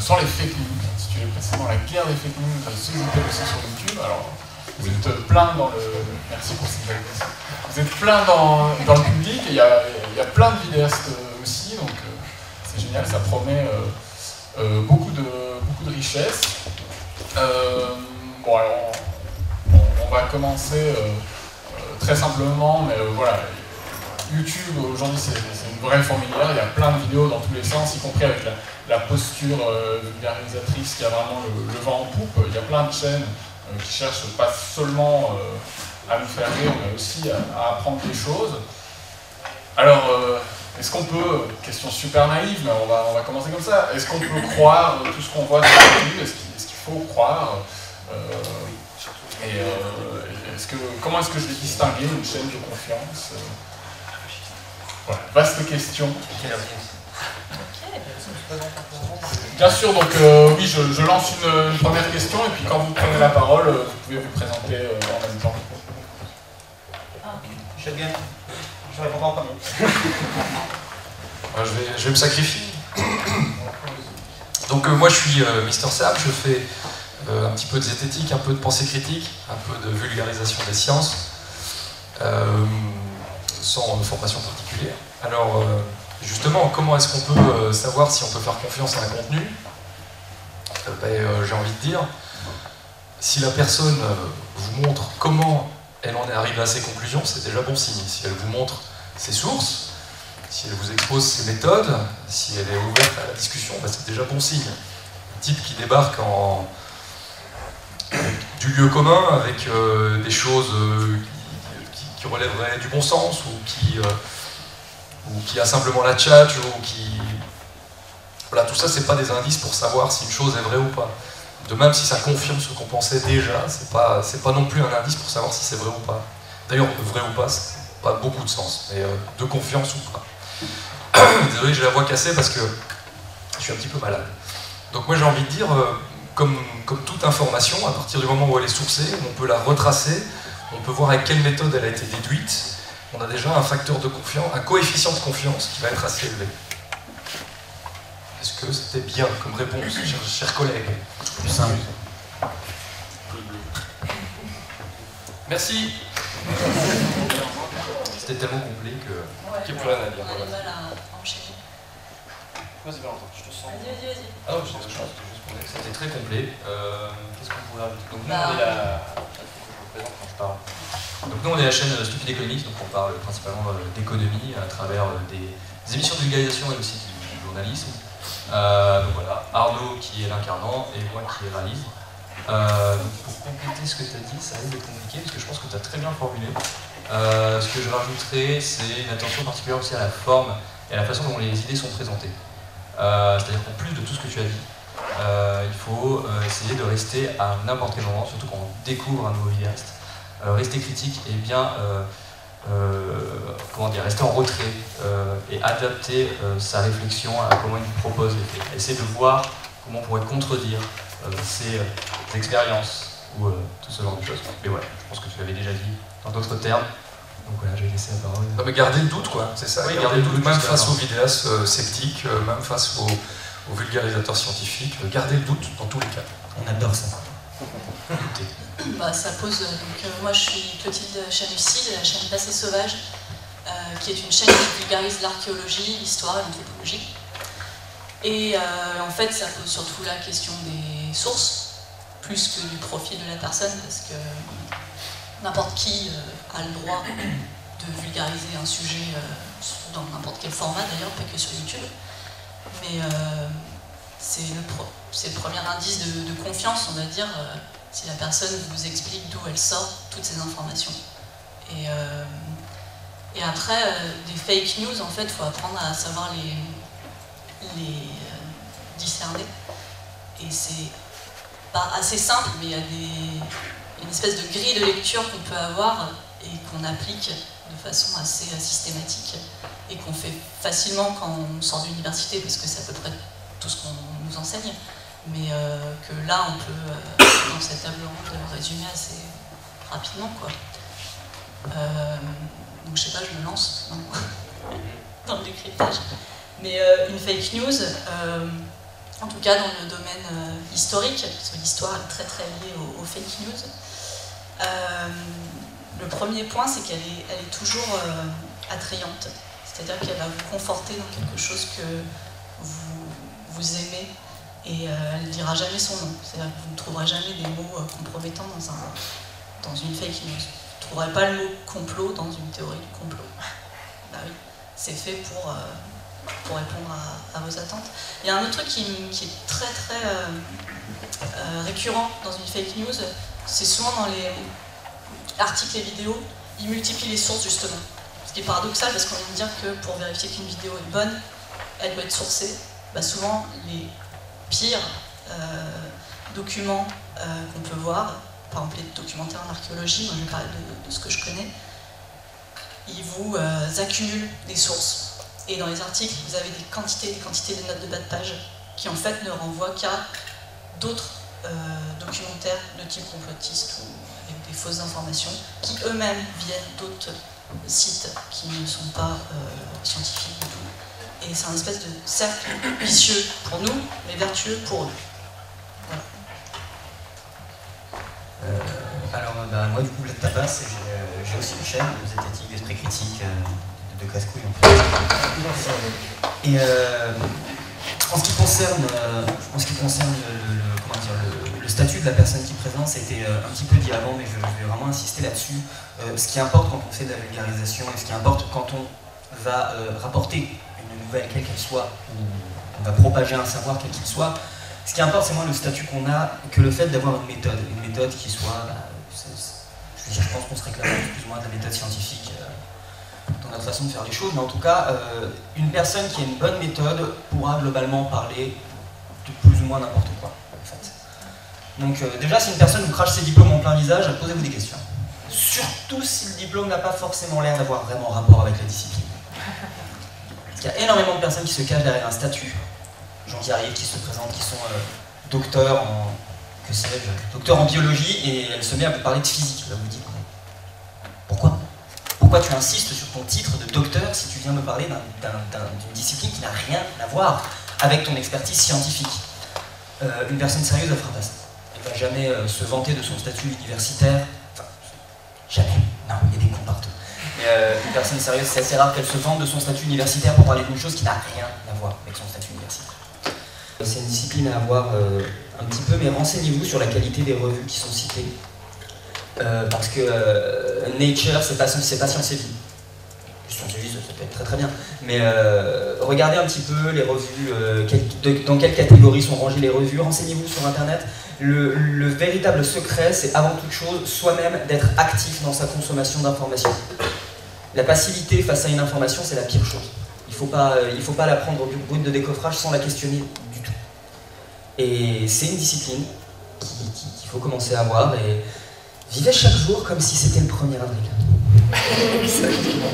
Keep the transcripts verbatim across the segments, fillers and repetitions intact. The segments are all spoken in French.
sur les fake news, intitulé précédemment la guerre des fake news sous aussi sur YouTube. Alors, vous êtes plein dans le... Merci pour cette belle question. Vous êtes plein dans, dans le public, et il y a, y a plein de vidéastes aussi, donc euh, c'est génial, ça promet euh, euh, beaucoup, de, beaucoup de richesse. Euh, bon, alors, on, on va commencer euh, euh, très simplement, mais euh, voilà, YouTube aujourd'hui c'est une vraie fourmilière, il y a plein de vidéos dans tous les sens, y compris avec la, la posture euh, vulgarisatrice qui a vraiment le, le vent en poupe. Il y a plein de chaînes euh, qui cherchent pas seulement euh, à nous faire rire, mais aussi à, à apprendre des choses. Alors, euh, est-ce qu'on peut, question super naïve, mais on va, on va commencer comme ça, est-ce qu'on peut croire tout ce qu'on voit sur YouTube? Est-ce qu'il est-ce qu'il faut croire euh, et euh, est-ce que, comment est-ce que je vais distinguer une chaîne de confiance? Voilà, vaste question. Bien sûr, donc euh, oui, je, je lance une, une première question, et puis quand vous prenez la parole, vous pouvez vous présenter euh, en même temps. Je sais bien. Je réponds pas en premier. je, vais, je vais me sacrifier. Donc euh, moi je suis euh, Mister Sam, je fais euh, un petit peu de zététique, un peu de pensée critique, un peu de vulgarisation des sciences, euh, sans formation particulière. Alors euh, justement, comment est-ce qu'on peut euh, savoir si on peut faire confiance à un contenu? euh, ben, euh, J'ai envie de dire, si la personne euh, vous montre comment elle en est arrivée à ses conclusions, c'est déjà bon signe. Si elle vous montre ses sources, si elle vous expose ses méthodes, si elle est ouverte à la discussion, ben c'est déjà bon signe. Un type qui débarque en du lieu commun avec euh, des choses euh, qui, qui, qui relèveraient du bon sens, ou qui, euh, ou qui a simplement la tchatche, ou qui... Voilà, tout ça, c'est pas des indices pour savoir si une chose est vraie ou pas. De même, si ça confirme ce qu'on pensait déjà, c'est pas, c'est pas non plus un indice pour savoir si c'est vrai ou pas. D'ailleurs, vrai ou pas, c'est pas beaucoup de sens, mais euh, de confiance ou pas. Désolé, j'ai la voix cassée parce que je suis un petit peu malade. Donc moi, j'ai envie de dire, euh, comme, comme toute information, à partir du moment où elle est sourcée, on peut la retracer, on peut voir avec quelle méthode elle a été déduite, on a déjà un facteur de confiance, un coefficient de confiance qui va être assez élevé. Est-ce que c'était bien comme réponse, chers, chers collègues? Plus simple. Merci. C'était tellement complet que qu'il n'y a plus rien à dire. On a du mal à enchaîner. Vas-y Valentin, je te sens. Vas-y, vas-y, vas-y. Ah non, c'était juste pour dire que c'était très complet. Euh, Qu'est-ce qu'on pourrait rajouter? Donc nous, Bah, on est la... Il faut que je me présente quand je parle. Donc nous, on est la chaîne Stupid Economics, donc on parle principalement d'économie à travers des, des émissions de vulgarisation et aussi du journalisme. Euh, donc voilà, Arnaud qui est l'incarnant et moi qui réalise. Euh, donc pour compléter ce que tu as dit, ça risque d'être compliqué parce que je pense que tu as très bien formulé. Euh, ce que je rajouterais, c'est une attention particulière aussi à la forme et à la façon dont les idées sont présentées. Euh, C'est-à-dire qu'en plus de tout ce que tu as dit, euh, il faut euh, essayer de rester à n'importe quel moment, surtout quand on découvre un nouveau vidéaste, euh, rester critique et bien euh, Euh, comment dire, rester en retrait euh, et adapter euh, sa réflexion à comment il nous propose les faits. Essayer de voir comment on pourrait contredire euh, ses euh, expériences ou euh, tout ce genre de choses. Mais voilà, je pense que tu l'avais déjà dit dans d'autres termes. Donc voilà, j'ai laissé la parole. Non, mais garder le doute, quoi, c'est ça. Oui, garder le doute, même face avant. aux vidéastes euh, sceptiques, euh, même face aux, aux vulgarisateurs scientifiques. Euh, garder le doute dans tous les cas. On adore ça. Écoutez. Bah, ça pose. Donc, euh, moi, je suis Clotilde Chanucci de la chaîne Passé Sauvage, euh, qui est une chaîne qui vulgarise l'archéologie, l'histoire et l'anthropologie. Et euh, en fait, ça pose surtout la question des sources, plus que du profil de la personne, parce que n'importe qui euh, a le droit de vulgariser un sujet euh, dans n'importe quel format, d'ailleurs, pas que sur YouTube. Mais euh, c'est le, pro le premier indice de, de confiance, on va dire. Euh, si la personne vous explique d'où elle sort toutes ces informations. Et, euh, et après, euh, des fake news, en fait, il faut apprendre à savoir les, les euh, discerner. Et c'est pas assez simple, mais il y a des, une espèce de grille de lecture qu'on peut avoir et qu'on applique de façon assez systématique et qu'on fait facilement quand on sort de l'université, parce que c'est à peu près tout ce qu'on nous enseigne. Mais euh, que là, on peut, euh, dans cette table ronde, résumer assez rapidement, quoi. Euh, donc, je sais pas, je me lance dans, dans le décryptage. Mais euh, une fake news, euh, en tout cas dans le domaine euh, historique, parce que l'histoire est très très liée aux, aux fake news. Euh, le premier point, c'est qu'elle est, elle est toujours euh, attrayante, c'est-à-dire qu'elle va vous conforter dans quelque chose que vous, vous aimez, et euh, elle ne dira jamais son nom, c'est-à-dire que vous ne trouverez jamais des mots euh, compromettants dans, un, dans une fake news. Vous ne trouverez pas le mot complot dans une théorie du complot. Bah oui, c'est fait pour, euh, pour répondre à, à vos attentes. Il y a un autre truc qui, qui est très très euh, euh, récurrent dans une fake news, c'est souvent dans les articles et vidéos, ils multiplient les sources justement. Ce qui est paradoxal parce qu'on vient de dire que pour vérifier qu'une vidéo est bonne, elle doit être sourcée. Bah souvent, les pires euh, documents euh, qu'on peut voir, par exemple les documentaires en archéologie, moi je vais parler de, de ce que je connais, ils vous euh, accumulent des sources. Et dans les articles, vous avez des quantités des quantités de notes de bas de page qui en fait ne renvoient qu'à d'autres euh, documentaires de type complotiste ou avec des fausses informations qui eux-mêmes viennent d'autres sites qui ne sont pas euh, scientifiques du tout. Et c'est un espèce de cercle vicieux pour nous, mais vertueux pour eux. Voilà. Euh, alors, bah, moi, du coup, Black Tapas, j'ai euh, aussi une chaîne de zététique, d'esprit critique, euh, de, de casse-couille, en fait. Et euh, en ce qui concerne, euh, en ce qui concerne le, le, comment dire, le, le statut de la personne qui présente, c'était euh, un petit peu dit avant, mais je, je vais vraiment insister là-dessus. Euh, ce qui importe quand on fait de la vulgarisation, et ce qui importe quand on va euh, rapporter une nouvelle, quelle qu'elle soit, ou on va propager un savoir, quel qu'il soit, ce qui importe, c'est moins le statut qu'on a que le fait d'avoir une méthode. Une méthode qui soit, bah, c'est, c'est, je veux dire, je pense qu'on se réclame plus ou moins de la méthode scientifique euh, dans notre façon de faire les choses, mais en tout cas, euh, une personne qui a une bonne méthode pourra globalement parler de plus ou moins n'importe quoi, en fait. Donc euh, déjà, si une personne vous crache ses diplômes en plein visage, posez-vous des questions. Surtout si le diplôme n'a pas forcément l'air d'avoir vraiment rapport avec la discipline. Parce qu'il y a énormément de personnes qui se cachent derrière un statut. Gens qui arrivent, qui se présentent, qui sont euh, docteurs en, que sais-je, docteurs en biologie, et elle se met à vous parler de physique. Là, vous dites, pourquoi Pourquoi tu insistes sur ton titre de docteur si tu viens me parler d'un, d'un, d'un, d'une discipline qui n'a rien à voir avec ton expertise scientifique? euh, Une personne sérieuse, elle fera pas ça. Elle ne va jamais euh, se vanter de son statut universitaire. Enfin, jamais. Non, il y a des cons partout. Mais euh, une personne sérieuse, c'est assez rare qu'elle se vante de son statut universitaire pour parler d'une chose qui n'a rien à voir avec son statut universitaire. C'est une discipline à avoir euh, un petit peu, mais renseignez-vous sur la qualité des revues qui sont citées. Euh, parce que euh, Nature, c'est pas, c'est pas Science et Vie. Science et Vie, ça, ça peut être très très bien. Mais euh, regardez un petit peu les revues, euh, quel, de, dans quelle catégorie sont rangées les revues, renseignez-vous sur Internet. Le, le véritable secret, c'est avant toute chose, soi-même, d'être actif dans sa consommation d'informations. La passivité face à une information, c'est la pire chose. Il ne faut pas, il faut pas la prendre au brut de décoffrage sans la questionner du tout. Et c'est une discipline qu'il qui, qui faut commencer à avoir, et vivez chaque jour comme si c'était le premier avril.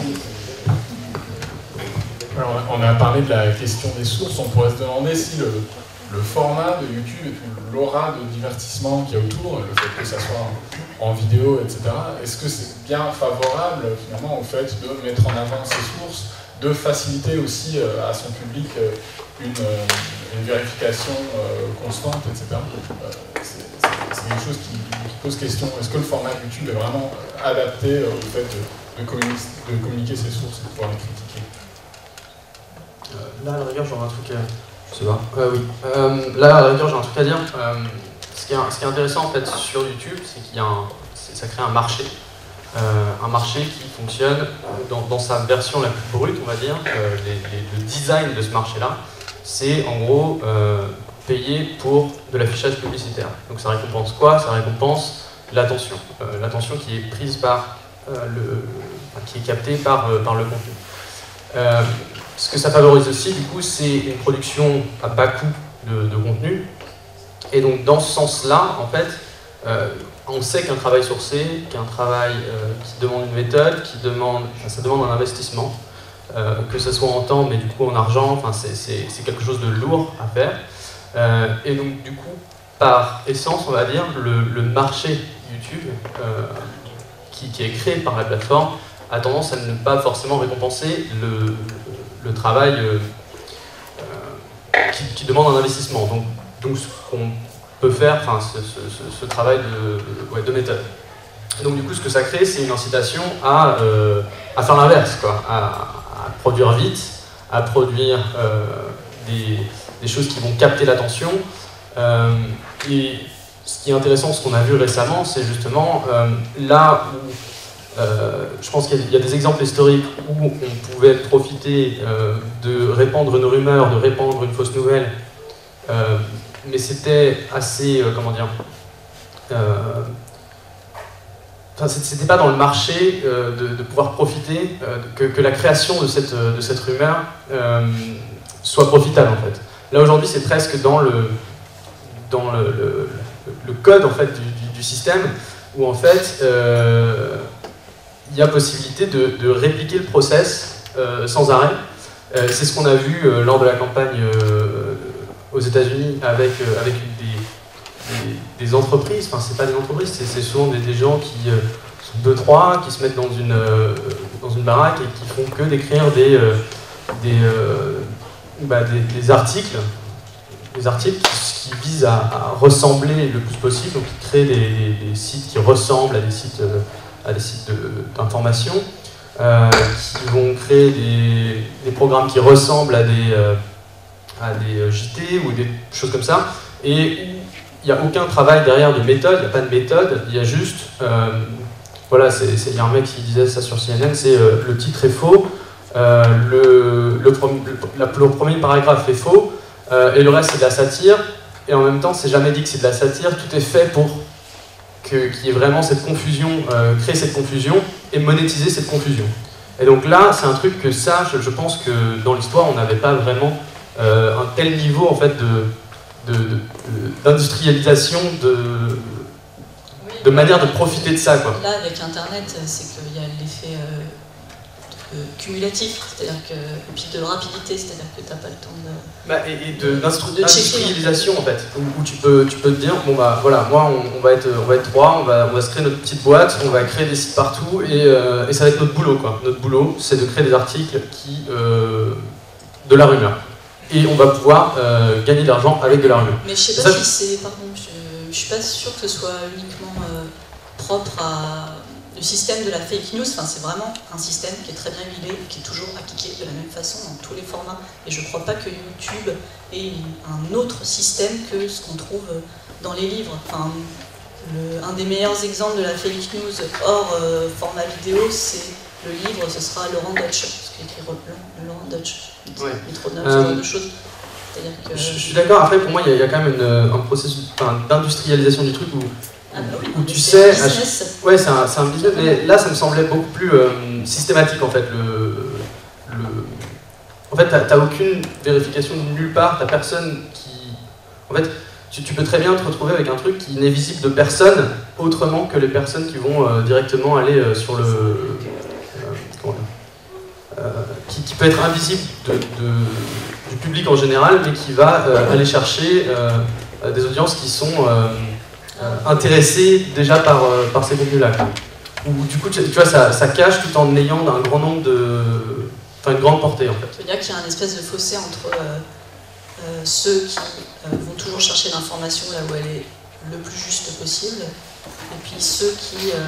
Alors, on a parlé de la question des sources, on pourrait se demander si le, le format de YouTube et puis l'aura de divertissement qu'il y a autour, le fait que ça soit en, en vidéo, et cetera, est-ce que c'est bien favorable finalement au fait de mettre en avant ces sources, de faciliter aussi euh, à son public euh, une, euh, une vérification euh, constante, et cetera. Euh, c'est, c'est, c'est quelque chose qui, qui pose question. Est-ce que le format YouTube est vraiment adapté euh, au fait de, de, communiquer, de communiquer ses sources et de pouvoir les critiquer? euh, Là, à la rigueur, j'aurais un truc à... Je sais pas. Euh, oui. Euh, là, à la rigueur, j'ai un truc à dire. Euh, ce, qui est, ce qui est intéressant, en fait, sur YouTube, c'est qu'il y a un... ça crée un marché. Euh, un marché qui fonctionne euh, dans, dans sa version la plus brute, on va dire. Euh, les, les, le design de ce marché-là, c'est en gros euh, payer pour de l'affichage publicitaire. Donc ça récompense quoi? Ça récompense l'attention. Euh, l'attention qui est prise par euh, le, enfin, qui est captée par, euh, par le contenu. Euh, ce que ça favorise aussi, du coup, c'est une production à bas coût de, de contenu. Et donc dans ce sens-là, en fait, euh, on sait qu'un travail sourcé, qu'un travail euh, qui demande une méthode, qui demande, enfin, ça demande un investissement, euh, que ce soit en temps, mais du coup en argent, enfin, c'est, c'est, c'est quelque chose de lourd à faire. Euh, et donc du coup, par essence, on va dire, le, le marché YouTube, euh, qui, qui est créé par la plateforme, a tendance à ne pas forcément récompenser le, le travail euh, euh, qui, qui demande un investissement. Donc, donc ce qu'on peut faire, enfin, ce, ce, ce, ce travail de, ouais, de méthode. Donc du coup, ce que ça crée, c'est une incitation à, euh, à faire l'inverse, quoi, à, à produire vite, à produire euh, des, des choses qui vont capter l'attention. Euh, et ce qui est intéressant, ce qu'on a vu récemment, c'est justement euh, là où euh, je pense qu'il y a des exemples historiques où on pouvait profiter euh, de répandre une rumeur, de répandre une fausse nouvelle, euh, mais c'était assez, euh, comment dire, euh, enfin, c'était pas dans le marché euh, de, de pouvoir profiter, euh, que, que la création de cette, de cette rumeur euh, soit profitable en fait. Là aujourd'hui, c'est presque dans le dans le, le, le code en fait du, du, du système où en fait euh, il y a possibilité de, de répliquer le process euh, sans arrêt. Euh, c'est ce qu'on a vu euh, lors de la campagne euh, aux États-Unis avec euh, avec des, des, des entreprises. Enfin, c'est pas des entreprises, c'est souvent des, des gens qui euh, sont deux trois, qui se mettent dans une euh, dans une baraque et qui font que d'écrire des euh, des, euh, bah, des des articles. Des articles qui, qui visent à, à ressembler le plus possible, donc qui créent des, des, des sites qui ressemblent à des sites, euh, à des sites d'information, euh, qui vont créer des, des programmes qui ressemblent à des, euh, à des J T ou des choses comme ça, et il n'y a aucun travail derrière de méthode, il n'y a pas de méthode, il y a juste, euh, voilà, il y a un mec qui disait ça sur C N N, c'est euh, le titre est faux, euh, le, le, le, la, le premier paragraphe est faux, Euh, et le reste c'est de la satire, et en même temps c'est jamais dit que c'est de la satire, tout est fait pour qu'il y ait vraiment cette confusion, euh, créer cette confusion et monétiser cette confusion. Et donc là c'est un truc que ça, je, je pense que dans l'histoire on n'avait pas vraiment euh, un tel niveau en fait de, d'industrialisation, de, de, de, oui, de manière de profiter de ça, quoi. Là avec internet c'est qu'il y a l'effet euh, cumulatif, c'est-à-dire que, et puis de rapidité, c'est-à-dire que tu n'as pas le temps de... Bah, et et d'industrialisation en fait, où, où tu, peux, tu peux te dire, bon bah voilà, moi on, on, va, être, on va être trois, on va, on va se créer notre petite boîte, on va créer des sites partout, et, euh, et ça va être notre boulot, quoi. Notre boulot, c'est de créer des articles qui... Euh, de la rumeur. Et on va pouvoir euh, gagner de l'argent avec de la rumeur. Mais je sais pas ça, si c'est... Pardon, je, je suis pas sûre que ce soit uniquement euh, propre à... Le système de la fake news, enfin, c'est vraiment un système qui est très bien huilé, qui est toujours appliqué de la même façon dans tous les formats. Et je ne crois pas que YouTube ait un autre système que ce qu'on trouve dans les livres. Enfin, le, un des meilleurs exemples de la fake news hors euh, format vidéo, c'est le livre, ce sera Laurent Deutsch, parce qu'il écrit Laurent Deutsch, ouais. Métronome, ce genre de choses. Que... Je, je suis d'accord, après pour moi il y, y a quand même une, un processus enfin, d'industrialisation du truc où Ah bah oui, où tu sais, un business. Ouais, c'est un, un business, mais là ça me semblait beaucoup plus euh, systématique en fait. Le, le... En fait, t'as aucune vérification de nulle part, t'as personne qui. En fait, tu, tu peux très bien te retrouver avec un truc qui n'est visible de personne autrement que les personnes qui vont euh, directement aller euh, sur le. Euh, comment dire euh, qui, qui peut être invisible de, de, du public en général, mais qui va euh, aller chercher euh, des audiences qui sont. Euh, Euh, intéressé déjà par, euh, par ces contenus-là. Ou du coup, tu, tu vois, ça, ça cache tout en ayant un grand nombre de... Enfin, une grande portée, en fait. Ça veut dire qu'il y a un espèce de fossé entre euh, euh, ceux qui euh, vont toujours chercher l'information là où elle est le plus juste possible, et puis ceux qui euh,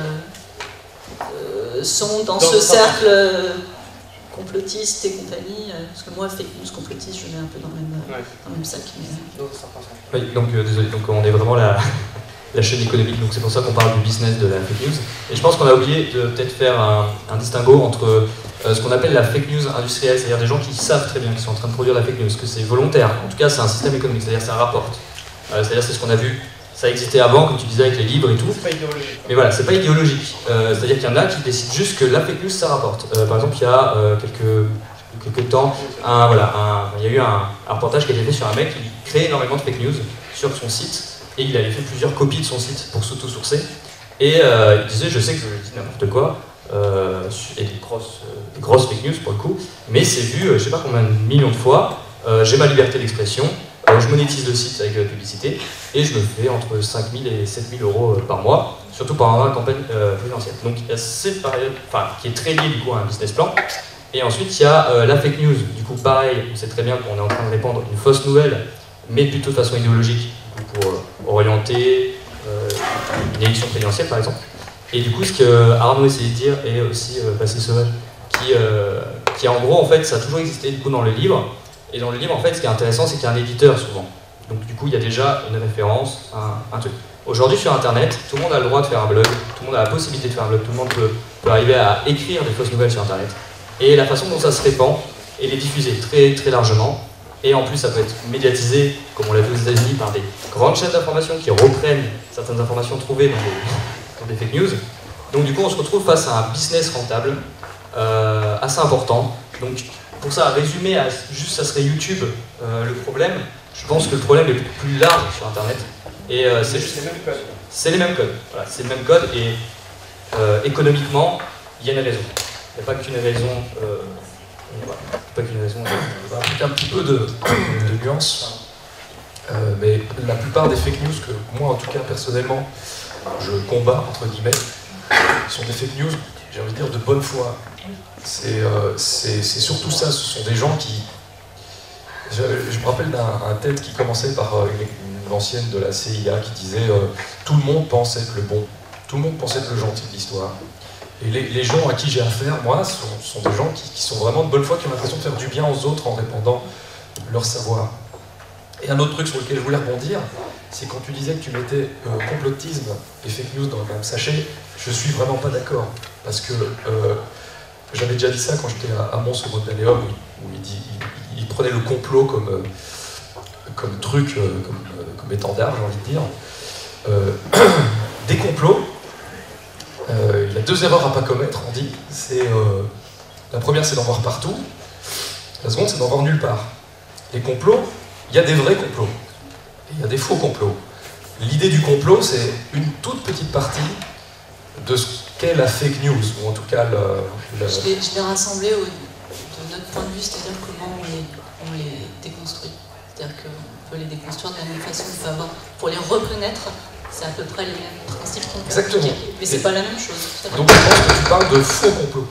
euh, sont dans, dans ce cercle euh, complotiste et compagnie, euh, parce que moi, fake news complotiste, je mets un peu dans le même, ouais. dans le même sac. Mais... Oui, donc, euh, désolé, donc on est vraiment là... la chaîne économique, donc c'est pour ça qu'on parle du business de la fake news. Et je pense qu'on a oublié de peut-être faire un, un distinguo entre euh, ce qu'on appelle la fake news industrielle, c'est-à-dire des gens qui savent très bien qu'ils sont en train de produire la fake news, que c'est volontaire. En tout cas, c'est un système économique, c'est-à-dire ça rapporte. Euh, c'est-à-dire c'est ce qu'on a vu, ça existait avant, comme tu disais avec les livres et tout. C'est pas idéologique. Mais voilà, c'est pas idéologique. Euh, c'est-à-dire qu'il y en a qui décident juste que la fake news, ça rapporte. Euh, par exemple, il y a euh, quelques, quelques temps, un, voilà, un, il y a eu un, un reportage qui a été fait sur un mec qui crée énormément de fake news sur son site. Et il avait fait plusieurs copies de son site pour s'auto-sourcer. Et euh, il disait, je sais que je dis n'importe quoi, euh, et des grosses, euh, des grosses fake news pour le coup, mais c'est vu, euh, je sais pas combien de millions de fois, euh, j'ai ma liberté d'expression, euh, je monétise le site avec de la publicité, et je me fais entre cinq mille et sept mille euros euh, par mois, surtout pendant la campagne euh, présidentielle. Donc il y a cette période, enfin, qui est très liée du coup à un business plan, Et ensuite, il y a euh, la fake news. Du coup, pareil, on sait très bien qu'on est en train de répandre une fausse nouvelle, mais plutôt de façon idéologique, du coup, pour euh, orienter euh, une élection présidentielle, par exemple. Et du coup, ce que Arnaud essayait de dire, et aussi euh, Passé Sauvage, qui, euh, qui en gros, en fait, ça a toujours existé du coup dans le livre. Et dans le livre, en fait, ce qui est intéressant, c'est qu'il y a un éditeur souvent. Donc, du coup, il y a déjà une référence, un, un truc. Aujourd'hui, sur Internet, tout le monde a le droit de faire un blog, tout le monde a la possibilité de faire un blog, tout le monde peut, peut arriver à écrire des fausses nouvelles sur Internet. Et la façon dont ça se répand, elle est diffusée très, très largement. Et en plus, ça peut être médiatisé, comme on l'a vu aux États-Unis, par des grandes chaînes d'information qui reprennent certaines informations trouvées dans des, dans des fake news. Donc, du coup, on se retrouve face à un business rentable euh, assez important. Donc, pour ça, résumer à juste ça serait YouTube euh, le problème. Je pense que le problème est beaucoup plus large sur Internet. Et euh, c'est juste. C'est les mêmes codes. Voilà, c'est le même code. Et euh, économiquement, il y a une raison. Il n'y a pas qu'une raison. Euh, voilà, pas qu'une raison. Euh, Avec un petit peu de, de nuance. Euh, mais la plupart des fake news que moi, en tout cas personnellement, je combats entre guillemets, sont des fake news, j'ai envie de dire, de bonne foi. C'est euh, surtout ça. Ce sont des gens qui. Je, je me rappelle d'un TED qui commençait par euh, une, une ancienne de la C I A qui disait euh, tout le monde pense être le bon, tout le monde pense être le gentil de l'histoire. Et les, les gens à qui j'ai affaire, moi, sont, sont des gens qui, qui sont vraiment de bonne foi, qui ont l'impression de faire du bien aux autres en répandant leur savoir. Et un autre truc sur lequel je voulais rebondir, c'est quand tu disais que tu mettais euh, complotisme et fake news dans le même sachet, je suis vraiment pas d'accord. Parce que euh, j'avais déjà dit ça quand j'étais à, à Mons au Modaléum, où, où il, dit, il, il prenait le complot comme, euh, comme truc, euh, comme, euh, comme étendard, j'ai envie de dire. Euh, des complots, euh, il y a deux erreurs à pas commettre, on dit. Euh, la première, c'est d'en voir partout. La seconde, c'est d'en voir nulle part. Les complots, il y a des vrais complots, et il y a des faux complots. L'idée du complot, c'est une toute petite partie de ce qu'est la fake news, ou en tout cas le... le... Je l'ai rassemblé au, de notre point de vue, c'est-à-dire comment on les, on les déconstruit. C'est-à-dire qu'on peut les déconstruire de la même façon, on peut avoir, pour les reconnaître, c'est à peu près les mêmes principes qu'on peut Exactement. appliquer. Mais c'est pas la même chose. Donc je pense que tu parles de faux complots.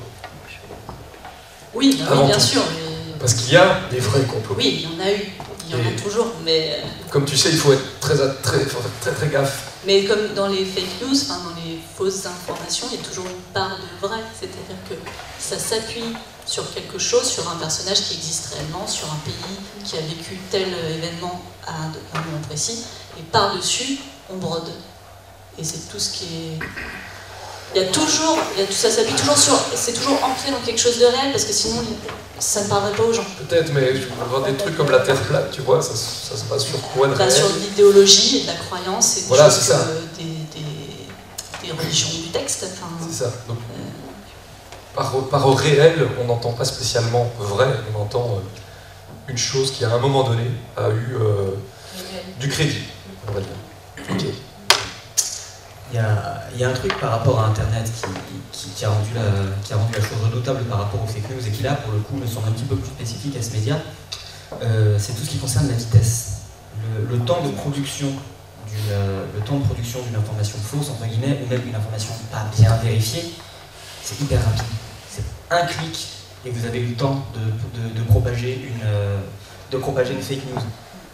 Oui, bah oui bien tout. sûr. Mais... Parce qu'il y a des vrais complots. Oui, il y en a eu. Il y en Et a toujours, mais... Comme tu sais, il faut être très, très, très, très, très gaffe. Mais comme dans les fake news, enfin dans les fausses informations, il y a toujours une part de vrai. C'est-à-dire que ça s'appuie sur quelque chose, sur un personnage qui existe réellement, sur un pays qui a vécu tel événement à un, un moment précis, et par-dessus, on brode. Et c'est tout ce qui est... Il y a toujours, il y a, ça s'appuie toujours sur... C'est toujours ancré dans quelque chose de réel, parce que sinon, ça ne parlerait pas aux gens. Peut-être, mais je vois des trucs comme la Terre plate, tu vois, ça, ça se base sur quoi de bah, réel? Sur l'idéologie et de la croyance, et des, voilà, choses, ça. Euh, des, des, des religions du texte. Enfin, c'est ça. Donc, euh... par, par réel, on n'entend pas spécialement vrai, on entend euh, une chose qui, à un moment donné, a eu euh, du crédit, on va dire. Ok. Il y, a, il y a un truc par rapport à Internet qui, qui, qui, a rendu la, qui a rendu la chose redoutable par rapport aux fake news et qui là, pour le coup, me semble un petit peu plus spécifique à ce média. Euh, c'est tout ce qui concerne la vitesse. Le, le temps de production d'une euh, le temps de production d'une information fausse, entre guillemets, ou même une information pas bien vérifiée, c'est hyper rapide. C'est un clic et vous avez eu le temps de, de, de, propager, une, euh, de propager une fake news.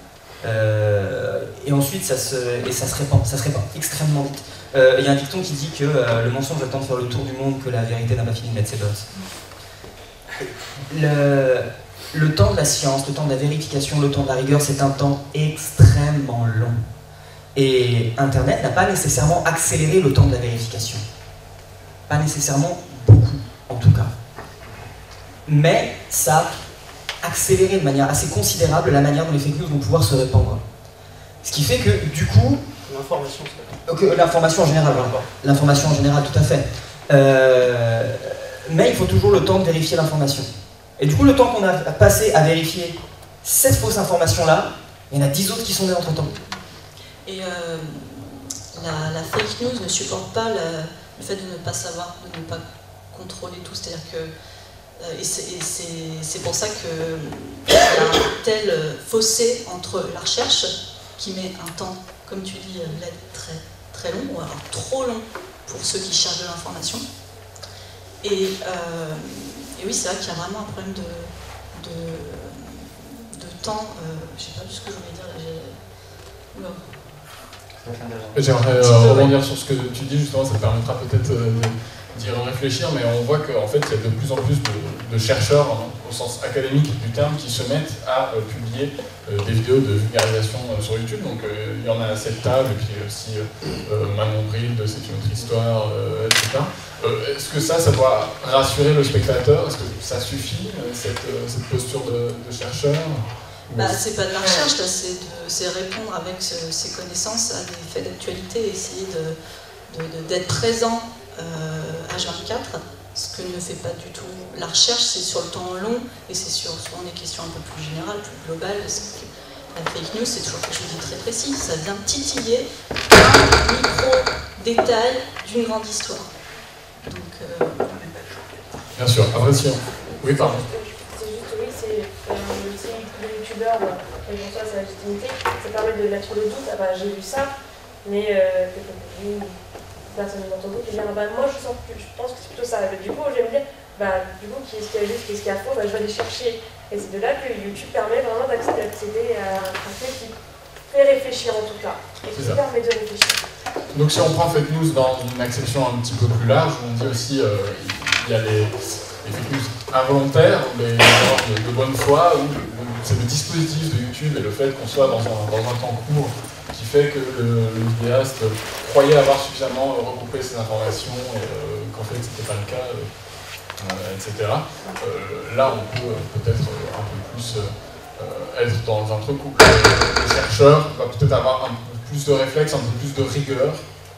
Euh, et ensuite, ça se, et ça se répand, ça se répand extrêmement vite. Il euh, y a un dicton qui dit que euh, le mensonge a le temps de faire le tour du monde, que la vérité n'a pas fini de mettre ses bottes. Le, le temps de la science, le temps de la vérification, le temps de la rigueur, c'est un temps extrêmement long. Et Internet n'a pas nécessairement accéléré le temps de la vérification. Pas nécessairement beaucoup, en tout cas. Mais ça a accéléré de manière assez considérable la manière dont les fake news vont pouvoir se répandre. Ce qui fait que, du coup... L'information, okay, l'information en général, voilà. L'information en général, tout à fait. Euh, mais il faut toujours le temps de vérifier l'information. Et du coup, le temps qu'on a passé à vérifier cette fausse information-là, il y en a dix autres qui sont nées entre-temps. Et euh, la, la fake news ne supporte pas la, le fait de ne pas savoir, de ne pas contrôler tout. C'est-à-dire que euh, et c'est pour ça qu'il y a un tel fossé entre la recherche, qui met un temps, comme tu dis, très, très long, ou alors trop long pour ceux qui cherchent de l'information, et, euh, et oui, c'est vrai qu'il y a vraiment un problème de, de, de temps. Euh, je sais pas plus ce que je voulais dire là. Oula. J'aimerais euh, rebondir sur ce que tu dis, justement, ça te permettra peut-être euh, d'y réfléchir, mais on voit qu'en fait, il y a de plus en plus de, de chercheurs, hein, au sens académique du terme, qui se mettent à euh, publier euh, des vidéos de vulgarisation euh, sur YouTube. Donc euh, il y en a à cette table, et puis aussi euh, Manon Bril de C'est une autre histoire, euh, et cetera. Euh, Est-ce que ça, ça doit rassurer le spectateur? Est-ce que ça suffit, euh, cette, euh, cette posture de, de chercheur? Bah, c'est pas de la recherche, là, c'est répondre avec ce, ces connaissances à des faits d'actualité, essayer d'être présent euh, H vingt-quatre, ce que ne fait pas du tout la recherche. C'est sur le temps long et c'est sur souvent des questions un peu plus générales, plus globales. La fake news, c'est toujours quelque chose de très précis, ça vient titiller un micro-détail d'une grande histoire. Donc, euh... Bien sûr, après si on... Oui, pardon. C'est juste, oui, c'est euh, les youtubeurs, quelle que soit sa légitimité, ça permet de mettre le doute. Ah bah j'ai vu ça, mais euh, une personne dans ton doute qui dit ah bah moi je, sens que, je pense que c'est plutôt ça. Du coup j'aime dire, bah du coup qui est-ce qu'il y a juste, qui est-ce qu'il y a faux, bah, je vais aller chercher. Et c'est de là que YouTube permet vraiment d'accéder à un fait qui fait réfléchir en tout cas, et qui permet de réfléchir. Donc si on prend fake news dans une acception un petit peu plus large, on dit aussi euh, il y a les, les fake news involontaires, les erreurs de, de bonne foi, où c'est le dispositif de YouTube et le fait qu'on soit dans un, dans un temps court qui fait que le, le vidéaste croyait avoir suffisamment regroupé ces informations et euh, qu'en fait c'était pas le cas, euh, et cetera. Euh, là on peut euh, peut-être un peu plus euh, être dans un truc où le, le chercheur va peut-être avoir un peu plus de réflexe, un peu plus de rigueur.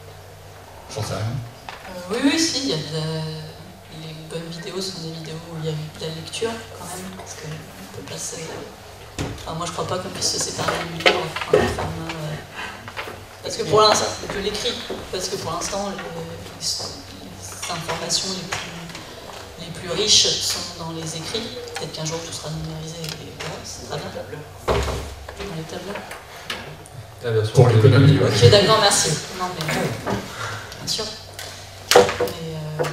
J'en sais rien. Euh, oui, oui, si, il y a de la... les bonnes vidéos sont des vidéos où il y a de la lecture quand même, parce qu'on peut pas se... Enfin, moi je crois pas qu'on puisse se séparer du livre en un format... Euh... Parce que pour l'instant, de l'écrit, parce que pour l'instant, les, les informations les plus, les plus riches sont dans les écrits. Peut-être qu'un jour tout sera numérisé et voilà, c'est très bien. Dans les tableaux. Ah, bien sûr. Pour l'économie, ouais. Ok, d'accord, merci. Non, mais bien sûr. Mais euh,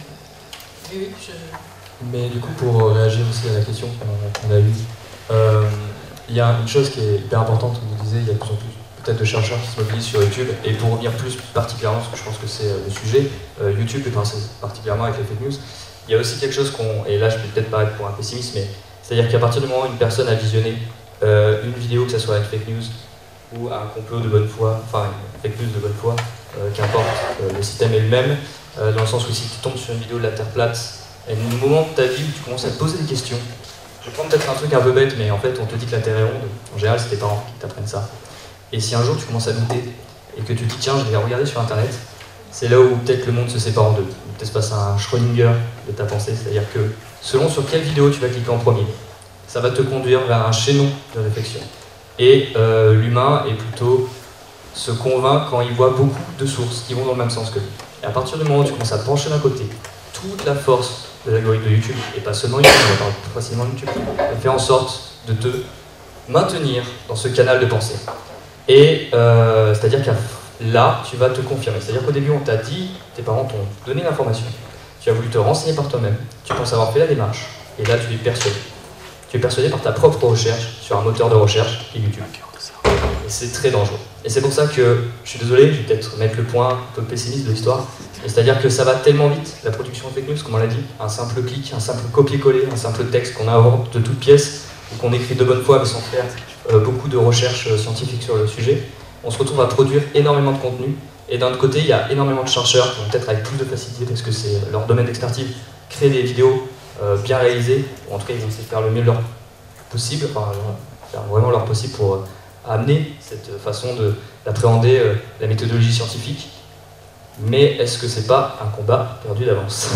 oui, oui, je... Mais du coup, pour réagir aussi à la question qu'on a eue, euh, il y a une chose qui est hyper importante, comme vous disiez, il y a de plus en plus peut-être de chercheurs qui se mobilisent sur YouTube, et pour revenir plus particulièrement, parce que je pense que c'est le sujet, euh, YouTube, et particulièrement avec les fake news, il y a aussi quelque chose qu'on, et là je vais peut-être paraître pour un pessimiste, mais c'est-à-dire qu'à partir du moment où une personne a visionné euh, une vidéo, que ce soit avec fake news, ou un complot de bonne foi, enfin une fake news de bonne foi, euh, qu'importe, euh, le système est le même, euh, dans le sens où si tu tombes sur une vidéo de la Terre plate, et au moment de ta vie où tu commences à te poser des questions, je prends peut-être un truc un peu bête, mais en fait on te dit que la Terre est ronde, en général c'est tes parents qui t'apprennent ça. Et si un jour tu commences à douter, et que tu te dis tiens je vais regarder sur internet, c'est là où peut-être le monde se sépare en deux. Peut-être se passe un Schrödinger de ta pensée, c'est-à-dire que selon sur quelle vidéo tu vas cliquer en premier, ça va te conduire vers un chaînon de réflexion. Et euh, l'humain est plutôt se convainc quand il voit beaucoup de sources qui vont dans le même sens que lui. Et à partir du moment où tu commences à pencher d'un côté, toute la force de l'algorithme de YouTube, et pas seulement YouTube, on va parler plus facilement de YouTube, elle fait en sorte de te maintenir dans ce canal de pensée. Et euh, c'est-à-dire que là, tu vas te confirmer. C'est-à-dire qu'au début, on t'a dit, tes parents t'ont donné l'information, tu as voulu te renseigner par toi-même, tu penses avoir fait la démarche, et là, tu es persuadé. Tu es persuadé par ta propre recherche sur un moteur de recherche qui est YouTube. Et c'est très dangereux. Et c'est pour ça que, je suis désolé, je vais peut-être mettre le point un peu pessimiste de l'histoire, c'est-à-dire que ça va tellement vite, la production de fake news, comme on l'a dit, un simple clic, un simple copier-coller, un simple texte qu'on invente de toutes pièces, ou qu'on écrit de bonne foi mais sans faire euh, beaucoup de recherches euh, scientifiques sur le sujet, on se retrouve à produire énormément de contenu. Et d'un autre côté, il y a énormément de chercheurs qui vont peut-être avec plus de facilité, parce que c'est leur domaine d'expertise, créer des vidéos euh, bien réalisées, ou en tout cas ils vont essayer de faire le mieux leur possible, enfin faire vraiment leur possible pour euh, amener cette façon d'appréhender euh, la méthodologie scientifique. Mais est-ce que c'est pas un combat perdu d'avance?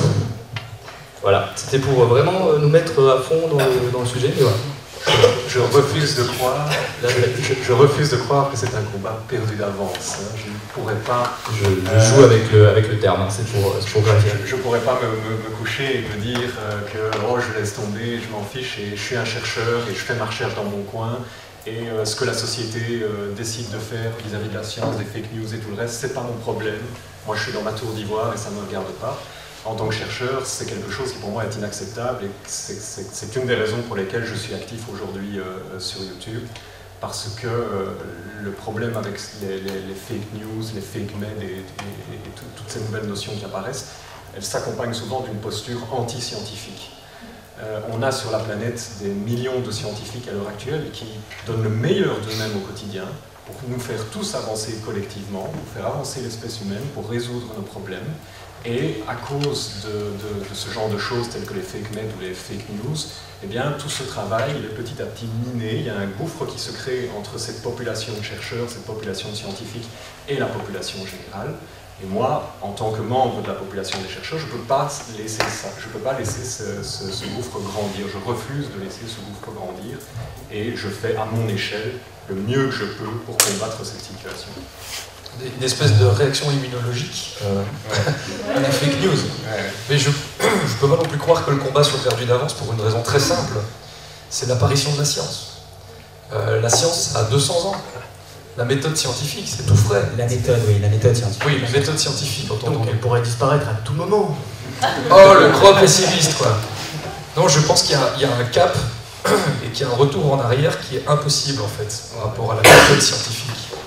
Voilà, c'était pour vraiment euh, nous mettre à fond dans le, dans le sujet, mais voilà. Je refuse de croire, je, je refuse de croire que c'est un combat perdu d'avance. Je ne pourrais pas. Je, je joue euh, avec, le, avec le terme, hein, c'est pour, pour vérifier. Je ne pourrais pas me, me, me coucher et me dire euh, que oh, je laisse tomber, je m'en fiche et je suis un chercheur et je fais ma recherche dans mon coin. Et euh, ce que la société euh, décide de faire vis-à-vis de la science, des fake news et tout le reste, c'est pas mon problème. Moi je suis dans ma tour d'ivoire et ça ne me regarde pas. en tant que chercheur, c'est quelque chose qui pour moi est inacceptable et c'est une des raisons pour lesquelles je suis actif aujourd'hui euh, sur YouTube, parce que euh, le problème avec les, les, les fake news, les fake men et, et, et tout, toutes ces nouvelles notions qui apparaissent, elles s'accompagnent souvent d'une posture anti-scientifique. Euh, on a sur la planète des millions de scientifiques à l'heure actuelle qui donnent le meilleur d'eux-mêmes au quotidien pour nous faire tous avancer collectivement, pour faire avancer l'espèce humaine, pour résoudre nos problèmes. Et à cause de, de, de ce genre de choses telles que les fake news ou les fake news, eh bien, tout ce travail il est petit à petit miné. Il y a un gouffre qui se crée entre cette population de chercheurs, cette population de scientifiques et la population générale. Et moi, en tant que membre de la population des chercheurs, je ne peux pas laisser ça, je ne peux pas laisser ce, ce, ce gouffre grandir. Je refuse de laisser ce gouffre grandir et je fais à mon échelle le mieux que je peux pour combattre cette situation. Une espèce de réaction immunologique euh, à la fake news. Ouais. Mais je ne peux pas non plus croire que le combat soit perdu d'avance pour une raison très simple. C'est l'apparition de la science. Euh, la science a deux cents ans. La méthode scientifique, c'est tout frais. La méthode, oui, la méthode scientifique. Oui, la méthode scientifique, entendons. Donc elle pourrait disparaître à tout moment. Oh, le gros pessimiste, quoi. Non, je pense qu'il y, y a un cap et qu'il y a un retour en arrière qui est impossible, en fait, par rapport à la méthode scientifique.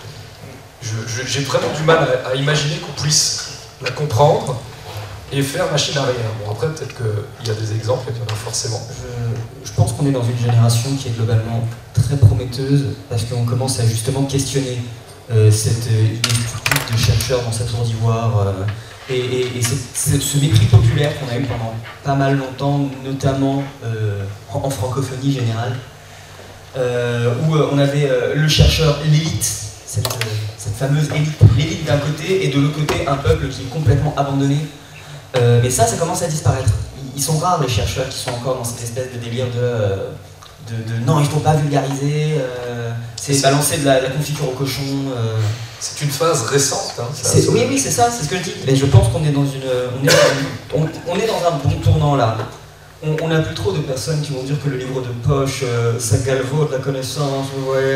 J'ai vraiment du mal à, à imaginer qu'on puisse la comprendre et faire machine arrière. Bon, après, peut-être qu'il y a des exemples, et qu'il y en a forcément. Je, je pense qu'on est dans une génération qui est globalement très prometteuse, parce qu'on commence à justement questionner euh, cette ineptitude de chercheurs dans sa tour d'ivoire, euh, et, et, et cette, ce mépris populaire qu'on a eu pendant pas mal longtemps, notamment euh, en, en francophonie générale, euh, où euh, on avait euh, le chercheur, l'élite, cette, euh, cette fameuse élite, l'élite d'un côté, et de l'autre côté, un peuple qui est complètement abandonné. Euh, mais ça, ça commence à disparaître. Ils sont rares les chercheurs qui sont encore dans cette espèce de délire de, euh, de, de non, il ne faut pas vulgariser, euh, c'est balancer de la, la confiture au cochon. Euh. C'est une phase récente. Hein, ça, oui, oui, c'est ça, c'est ce que je dis. Mais je pense qu'on est dans une, on est, on, on est dans un bon tournant là. On n'a plus trop de personnes qui vont dire que le livre de poche, euh, ça galvaude la connaissance, vous voyez.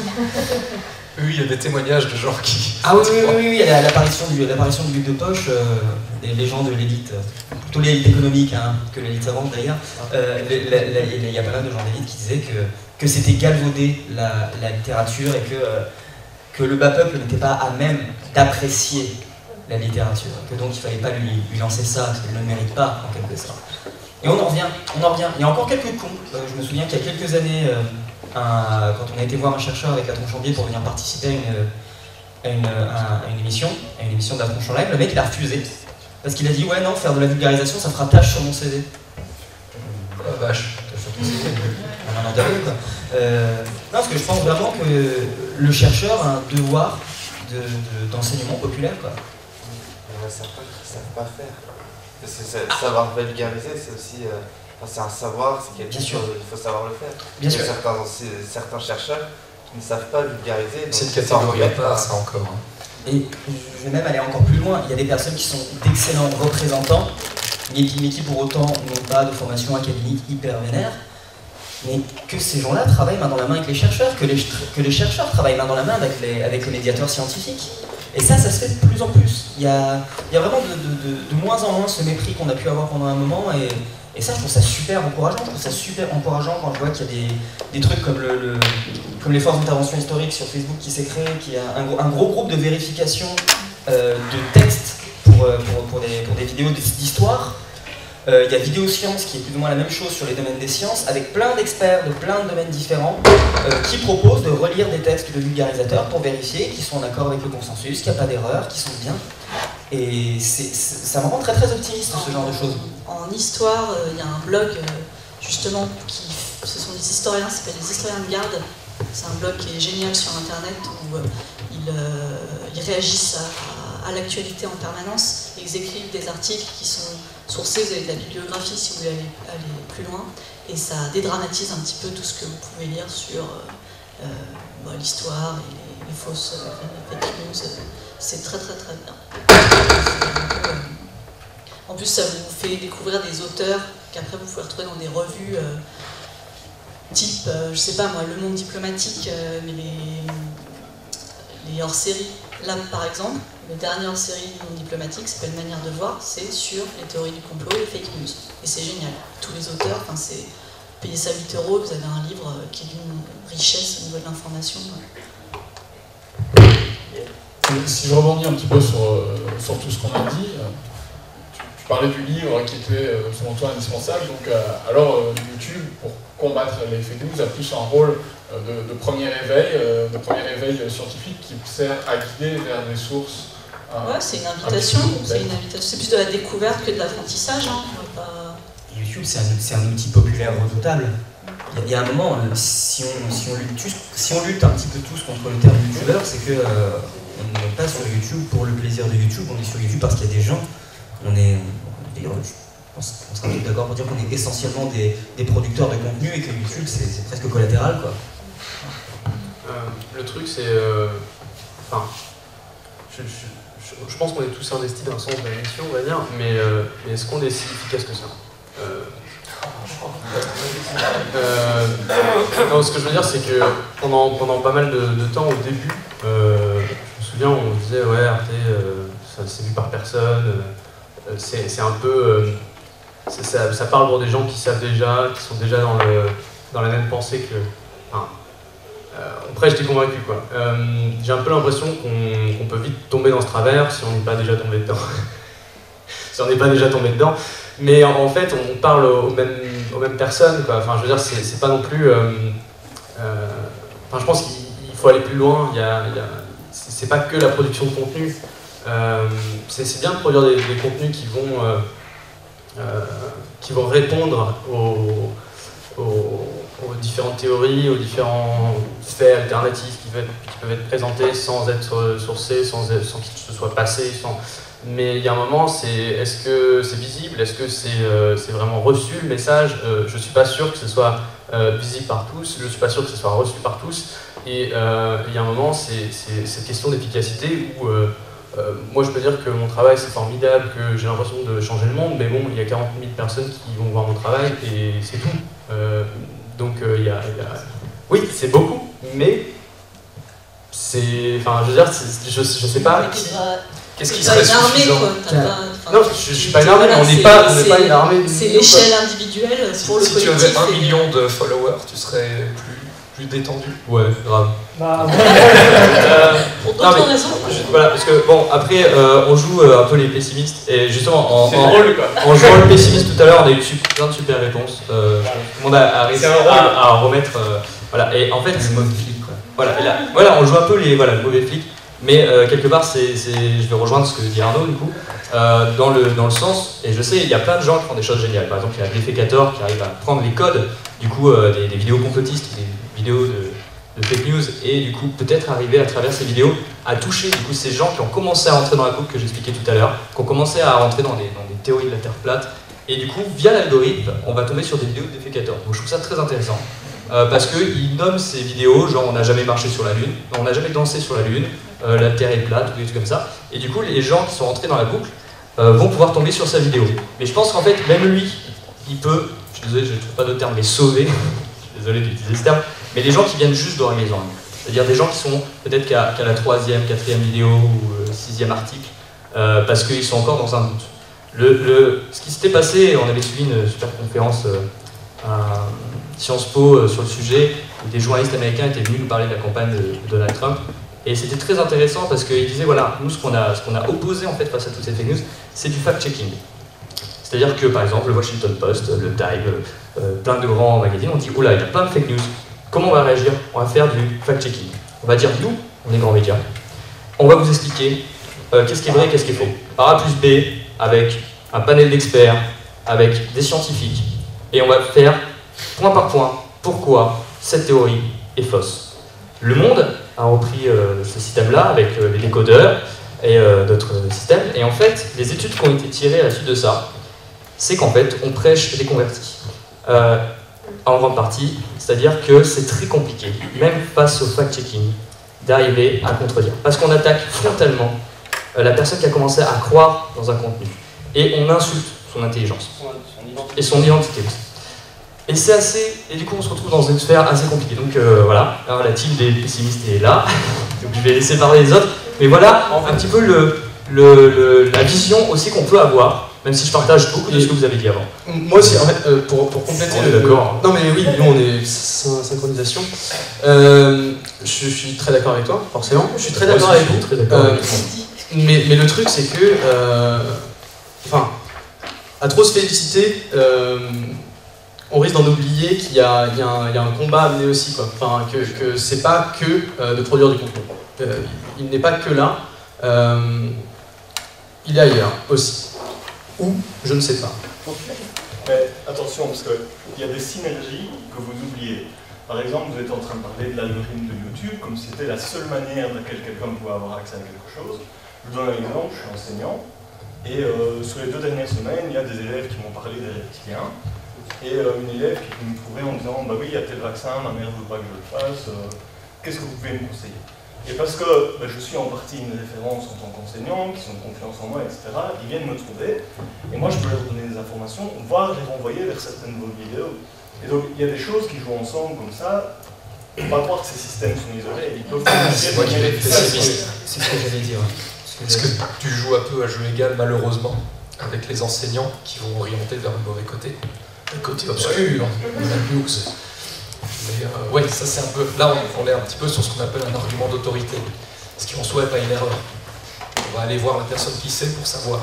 Oui, il y a des témoignages de gens qui... Ah oui, oui, oui, oui, il y a l'apparition du, l'apparition du livre de poche, euh, les, les gens de l'élite, plutôt l'élite économique hein, que l'élite savante d'ailleurs, euh, il y a pas mal de gens d'élite qui disaient que, que c'était galvauder la, la littérature et que, euh, que le bas peuple n'était pas à même d'apprécier la littérature, que donc il ne fallait pas lui, lui lancer ça, parce qu'il ne le mérite pas en quelque sorte. Et on en revient, on en revient. Il y a encore quelques cons, euh, je me souviens qu'il y a quelques années... Euh, Un, quand on a été voir un chercheur avec la tronche en biais pour venir participer à une, à une, à une émission, à une émission de la tronche en live, le mec il a refusé. Parce qu'il a dit ouais non, faire de la vulgarisation ça fera tâche sur mon C V. Oh la vache, on en a entendu quoi. Euh, non, parce que je pense vraiment que le chercheur a un devoir de, de, d'enseignement populaire quoi. Il y en a certains qui ne savent pas faire. Parce que savoir vulgariser c'est aussi... Euh... Enfin, c'est un savoir, c'est quelque chose, il faut savoir le faire. Bien sûr. Certains, certains chercheurs qui ne savent pas vulgariser. C'est une catégorie à part, ça encore. Hein. Et je vais même aller encore plus loin. Il y a des personnes qui sont d'excellents représentants, mais qui, mais qui pour autant n'ont pas de formation académique hyper vénère. Mais que ces gens-là travaillent main dans la main avec les chercheurs, que les, que les chercheurs travaillent main dans la main avec les, avec les médiateurs scientifiques. Et ça, ça se fait de plus en plus. Il y a, il y a vraiment de, de, de, de moins en moins ce mépris qu'on a pu avoir pendant un moment. Et, Et ça, je trouve ça super encourageant. Je trouve ça super encourageant quand je vois qu'il y a des, des trucs comme, le, le, comme les forces d'intervention historique sur Facebook qui s'est créé, qui a un, un gros groupe de vérification euh, de textes pour, pour, pour, des, pour des vidéos d'histoire. Euh, il y a Vidéosciences qui est plus ou moins la même chose sur les domaines des sciences, avec plein d'experts de plein de domaines différents euh, qui proposent de relire des textes de vulgarisateurs pour vérifier qu'ils sont en accord avec le consensus, qu'il n'y a pas d'erreur, qu'ils sont bien. Et c'est, c'est, ça me rend très très optimiste ce genre de choses. En histoire, il euh, y a un blog euh, justement qui, ce sont des historiens, ça s'appelle les historiens de garde. C'est un blog qui est génial sur internet où euh, ils, euh, ils réagissent à, à, à l'actualité en permanence. Ils écrivent des articles qui sont sourcés, vous avez de la bibliographie si vous voulez aller, aller plus loin, et ça dédramatise un petit peu tout ce que vous pouvez lire sur euh, euh, bah, l'histoire et les, les fausses euh, fake news. C'est très très très bien. En plus, ça vous fait découvrir des auteurs qu'après vous pouvez retrouver dans des revues euh, type, euh, je sais pas moi, Le Monde diplomatique, euh, mais les, les hors-séries. Là, par exemple, la dernière série non diplomatique s'appelle Manière de voir, c'est sur les théories du complot et les fake news. Et c'est génial. Tous les auteurs, enfin, c'est payer ça huit euros, vous avez un livre qui est d'une richesse au niveau de l'information. Si je rebondis un petit peu sur, sur tout ce qu'on a dit, tu, tu parlais du livre qui était selon toi indispensable, donc alors YouTube, pour combattre les fake news, a plus un rôle de, de premier éveil, de premier éveil scientifique qui sert à guider vers des sources. Ouais, c'est une invitation, c'est une invitation, c'est plus de la découverte que de l'apprentissage. Hein. Pas... YouTube, c'est un, un outil populaire redoutable. Il y a un moment, si on, si, on lutte, si on lutte un petit peu tous contre le terme youtubeur, c'est que euh, on n'est pas sur YouTube pour le plaisir de YouTube, on est sur YouTube parce qu'il y a des gens. On est, d'ailleurs, je pense qu'on sera tous d'accord pour dire qu'on est essentiellement des, des producteurs de contenu et que YouTube c'est presque collatéral, quoi. Euh, le truc, c'est, euh, enfin, je, je, je, je pense qu'on est tous investis dans le sens de la mission, on va dire, mais, euh, mais est-ce qu'on est si efficace que ça? euh, Euh, non, ce que je veux dire, c'est que pendant, pendant pas mal de, de temps, au début, euh, je me souviens, on disait ouais, Arte, euh, ça c'est vu par personne, euh, c'est un peu. Euh, ça, ça parle pour des gens qui savent déjà, qui sont déjà dans, le, dans la même pensée que. Enfin, euh, après, j'étais convaincu, quoi. Euh, J'ai un peu l'impression qu'on qu'on peut vite tomber dans ce travers si on n'est pas déjà tombé dedans. si on n'est pas déjà tombé dedans. Mais en, en fait, on parle aux mêmes, aux mêmes personnes, quoi. Enfin, je veux dire, c'est pas non plus. Euh, euh, enfin, je pense qu'il faut aller plus loin. Il y a, il y a, c'est pas que la production de contenu. Euh, c'est bien de produire des, des contenus qui vont, euh, euh, qui vont répondre aux, aux, aux différentes théories, aux différents faits alternatifs qui peuvent, qui peuvent être présentés sans être sourcés, sans, sans qu'ils se soient passés. Sans... Mais il y a un moment, c'est est-ce que c'est visible, est-ce que c'est euh, vraiment reçu le message? euh, Je ne suis pas sûr que ce soit euh, visible par tous, je ne suis pas sûr que ce soit reçu par tous. Et euh, il y a un moment, c'est cette question d'efficacité où euh, euh, moi je peux dire que mon travail c'est formidable, que j'ai l'impression de changer le monde, mais bon, il y a quarante mille personnes qui vont voir mon travail et c'est tout. Euh, donc euh, il y, a, il y a... Oui, c'est beaucoup, mais c'est. Enfin, je veux dire, je, je sais pas. Qu'est-ce qui serait suffisant? Non, je, je suis pas énervé, on n'est pas, pas une armée. C'est l'échelle individuelle pour le collectif. Si tu avais un million de followers, tu serais plus, plus détendu. Ouais, grave. Bah, euh, pour d'autres raisons. Voilà, parce que bon, après, euh, on joue euh, un peu les pessimistes, et justement, en, en, drôle, quoi. en jouant le pessimiste tout à l'heure, on a eu plein de super réponses. Euh, tout le monde a, a réussi à, à remettre. Euh, voilà, et en fait. Le mauvais flic, quoi. Voilà, là, voilà, on joue un peu les, voilà, le mauvais flic. Mais euh, quelque part, c'est, je vais rejoindre ce que dit Arnaud du coup, euh, dans, le, dans le sens, et je sais, il y a plein de gens qui font des choses géniales. Par exemple, il y a Defecator qui arrive à prendre les codes du coup euh, des, des vidéos complotistes, des vidéos de, de fake news, et du coup peut-être arriver à travers ces vidéos à toucher du coup ces gens qui ont commencé à rentrer dans la boucle que j'expliquais tout à l'heure, qui ont commencé à rentrer dans des, dans des théories de la Terre plate, et du coup via l'algorithme, on va tomber sur des vidéos de Defecator. Donc je trouve ça très intéressant. Euh, parce qu'ils nomment ces vidéos, genre on n'a jamais marché sur la Lune, on n'a jamais dansé sur la Lune, euh, la Terre est plate, ou des trucs comme ça. Et du coup, les gens qui sont rentrés dans la boucle euh, vont pouvoir tomber sur sa vidéo. Mais je pense qu'en fait, même lui, il peut, je suis désolé, je ne trouve pas d'autre terme, mais sauver, je suis désolé d'utiliser ce terme, mais les gens qui viennent juste d'Oreilles Maison. C'est-à-dire des gens qui sont peut-être qu'à qu'à la troisième, quatrième vidéo ou euh, sixième article, euh, parce qu'ils sont encore dans un doute. Le, le, ce qui s'était passé, on avait suivi une super conférence euh, à Sciences Po euh, sur le sujet, où des journalistes américains étaient venus nous parler de la campagne de, de Donald Trump. Et c'était très intéressant parce qu'ils disaient, voilà, nous ce qu'on a, ce qu'on a opposé en fait face à toutes ces fake news, c'est du fact-checking. C'est-à-dire que par exemple, le Washington Post, le Time, euh, plein de grands magazines ont dit, oh là, il y a plein de fake news, comment on va réagir? On va faire du fact-checking. On va dire, nous, on est grands médias, on va vous expliquer euh, qu'est-ce qui est vrai, qu'est-ce qui est faux. Par A plus B, avec un panel d'experts, avec des scientifiques, et on va faire point par point pourquoi cette théorie est fausse. Le Monde a repris euh, ce système-là avec euh, les décodeurs et euh, d'autres systèmes, et en fait, les études qui ont été tirées à la suite de ça, c'est qu'en fait, on prêche les convertis. Euh, en grande partie, c'est-à-dire que c'est très compliqué, même face au fact-checking, d'arriver à contredire. Parce qu'on attaque frontalement euh, la personne qui a commencé à croire dans un contenu. Et on insulte son intelligence. Et son identité aussi. Et c'est assez... Et du coup, on se retrouve dans une sphère assez compliquée. Donc euh, voilà, alors, la team des pessimistes est là. Donc je vais laisser parler les autres. Mais voilà un petit peu le, le, le, la vision aussi qu'on peut avoir, même si je partage beaucoup de ce que vous avez dit avant. Moi aussi, en fait, euh, pour, pour compléter... On est d'accord. Non mais oui, nous on est syn- synchronisation. Euh, je, je suis très d'accord avec toi, forcément. Je suis très d'accord avec vous. Très d'accord Euh, avec vous. mais, mais le truc c'est que... euh, Enfin, à trop se féliciter, euh, on risque d'en oublier qu'il y a, il y a un, il y a un combat à mener aussi, quoi. Enfin, que, que c'est pas que euh, de produire du contenu. Euh, il n'est pas que là. Euh, il est ailleurs aussi. Ou, je ne sais pas. Mais attention, parce qu'il y a des synergies que vous oubliez. Par exemple, vous êtes en train de parler de l'algorithme de YouTube, comme si c'était la seule manière dans laquelle quelqu'un pouvait avoir accès à quelque chose. Je vous donne un exemple, je suis enseignant, et euh, sur les deux dernières semaines, il y a des élèves qui m'ont parlé des reptiliens, et euh, une élève qui me trouvait en disant « Bah oui, il y a tel vaccin, ma mère ne veut pas que je le fasse, euh, qu'est-ce que vous pouvez me conseiller ?» Et parce que bah, je suis en partie une référence en tant qu'enseignant, qui ont confiance en moi, et cetera, ils viennent me trouver, et moi je peux leur donner des informations, voire les renvoyer vers certaines de vos vidéos. Et donc il y a des choses qui jouent ensemble comme ça. Il ne faut pas croire que ces systèmes sont isolés, ils peuvent C'est moi qui l'ai fait. C'est ce que j'allais dire. Est-ce que tu joues un peu à jeu égal, malheureusement, avec les enseignants qui vont orienter vers le mauvais côté, le côté obscur de la news? Mais euh, ouais, ça c'est un peu. Là, on, on est un petit peu sur ce qu'on appelle un argument d'autorité, ce qui en soi n'est pas une erreur. On va aller voir la personne qui sait pour savoir.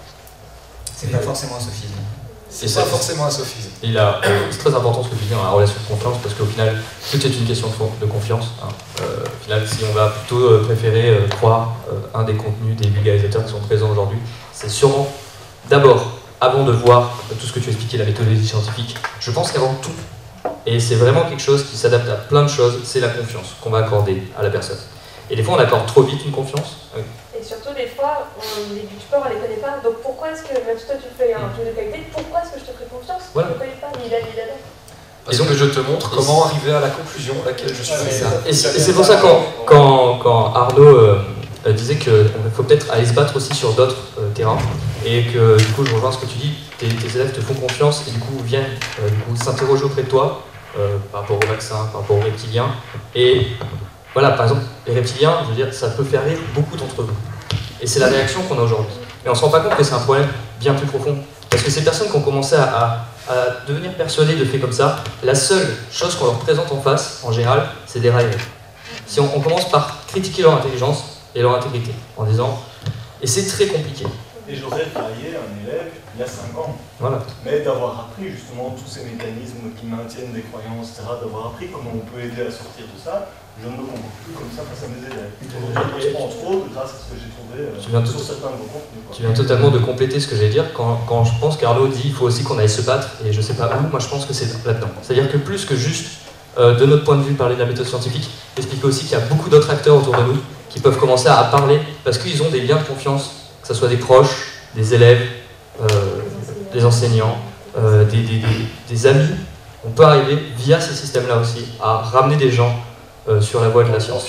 C'est pas forcément un sophisme. C'est pas forcément un sophisme. Il a, c'est très important ce que tu dis dans la relation de confiance, parce qu'au final, tout est une question de confiance. Hein. Euh, au final, si on va plutôt euh, préférer euh, croire euh, un des contenus des vulgarisateurs qui sont présents aujourd'hui, c'est sûrement d'abord, avant de voir euh, tout ce que tu expliquais, la méthodologie scientifique, je pense qu'avant tout, et c'est vraiment quelque chose qui s'adapte à plein de choses, c'est la confiance qu'on va accorder à la personne. Et des fois, on accorde trop vite une confiance. Oui. Et surtout, des fois, on, les youtubeurs, on les connaît pas. Donc pourquoi est-ce que, même si toi tu fais un truc de qualité, pourquoi est-ce que je te ferai confiance? Voilà. Je ne connais pas, ni là, ni là. Parce que je te montre comment arriver à la conclusion à laquelle je suis. Et c'est pour ça quand, quand, quand Arnaud euh, disait qu'il faut peut-être aller se battre aussi sur d'autres euh, terrains, et que du coup je rejoins ce que tu dis, tes, tes élèves te font confiance et du coup viennent euh, du coup s'interroger auprès de toi euh, par rapport au vaccin, par rapport aux reptiliens. Et voilà, par exemple, les reptiliens, je veux dire, ça peut faire rire beaucoup d'entre vous. Et c'est la réaction qu'on a aujourd'hui. Et on ne se rend pas compte que c'est un problème bien plus profond. Parce que ces personnes qui ont commencé à, à, à devenir persuadées de faits comme ça, la seule chose qu'on leur présente en face, en général, c'est des railleries. Si on, on commence par critiquer leur intelligence et leur intégrité, en disant... Et c'est très compliqué. Et j'aurais raillé un élève il y a cinq ans. Voilà. Mais d'avoir appris justement tous ces mécanismes qui maintiennent des croyances, et cetera, d'avoir appris comment on peut aider à sortir de ça, je ne me comporte plus comme ça face à mes élèves. Et entre autres, grâce à ce que j'ai trouvé euh, tu viens sur tout, certains de vos contenus. Tu viens totalement de compléter ce que j'allais dire. Quand, quand je pense qu'Arnaud dit qu'il faut aussi qu'on aille se battre, et je sais pas où, moi je pense que c'est là-dedans. C'est-à-dire que plus que juste, euh, de notre point de vue, parler de la méthode scientifique, expliquer aussi qu'il y a beaucoup d'autres acteurs autour de nous qui peuvent commencer à parler parce qu'ils ont des liens de confiance, que ce soit des proches, des élèves, euh, des enseignants, euh, des, des, des, des amis. On peut arriver, via ces systèmes-là aussi, à ramener des gens euh, sur la voie de la science.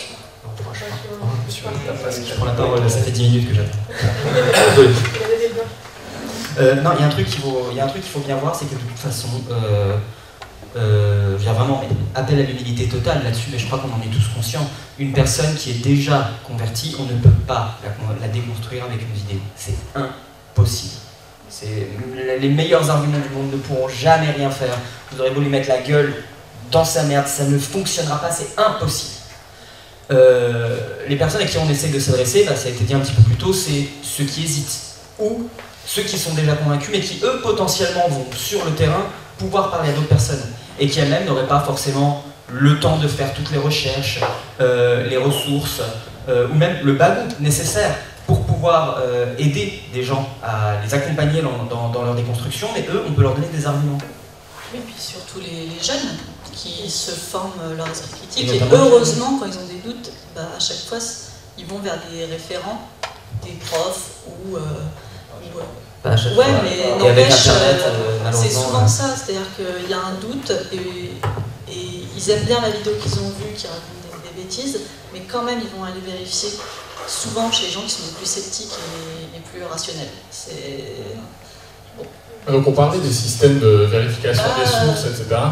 Je prends la parole, ça fait dix minutes que j'attends. Désolé. Euh, non, il y a un truc qu'il faut, il y a un truc qu'il faut bien voir, c'est que de toute façon, euh, euh, je viens vraiment appel à l'humilité totale là-dessus, mais je crois qu'on en est tous conscients. Une personne qui est déjà convertie, on ne peut pas la, la déconstruire avec une idée. C'est impossible. Les meilleurs arguments du monde ne pourront jamais rien faire. Vous aurez beau lui mettre la gueule dans sa merde, ça ne fonctionnera pas, c'est impossible. Euh, les personnes à qui on essaie de s'adresser, bah, ça a été dit un petit peu plus tôt, c'est ceux qui hésitent ou ceux qui sont déjà convaincus mais qui eux potentiellement vont sur le terrain pouvoir parler à d'autres personnes et qui elles-mêmes n'auraient pas forcément le temps de faire toutes les recherches, euh, les ressources euh, ou même le bagou nécessaire pour pouvoir euh, aider des gens à les accompagner dans, dans, dans leur déconstruction, mais eux on peut leur donner des arguments. Oui, puis surtout les, les jeunes qui se forment leur esprit critique. Et, et heureusement, quand ils ont des doutes, bah, à chaque fois, ils vont vers des référents, des profs ou... Euh, ou bah, à chaque ouais, fois. Mais n'empêche, euh, c'est souvent euh... ça. C'est-à-dire qu'il y a un doute et, et ils aiment bien la vidéo qu'ils ont vue, qui raconte des, des bêtises, mais quand même, ils vont aller vérifier, souvent chez les gens qui sont les plus sceptiques et les plus rationnels. C'est... Donc on parlait des systèmes de vérification ah, des sources, et cetera.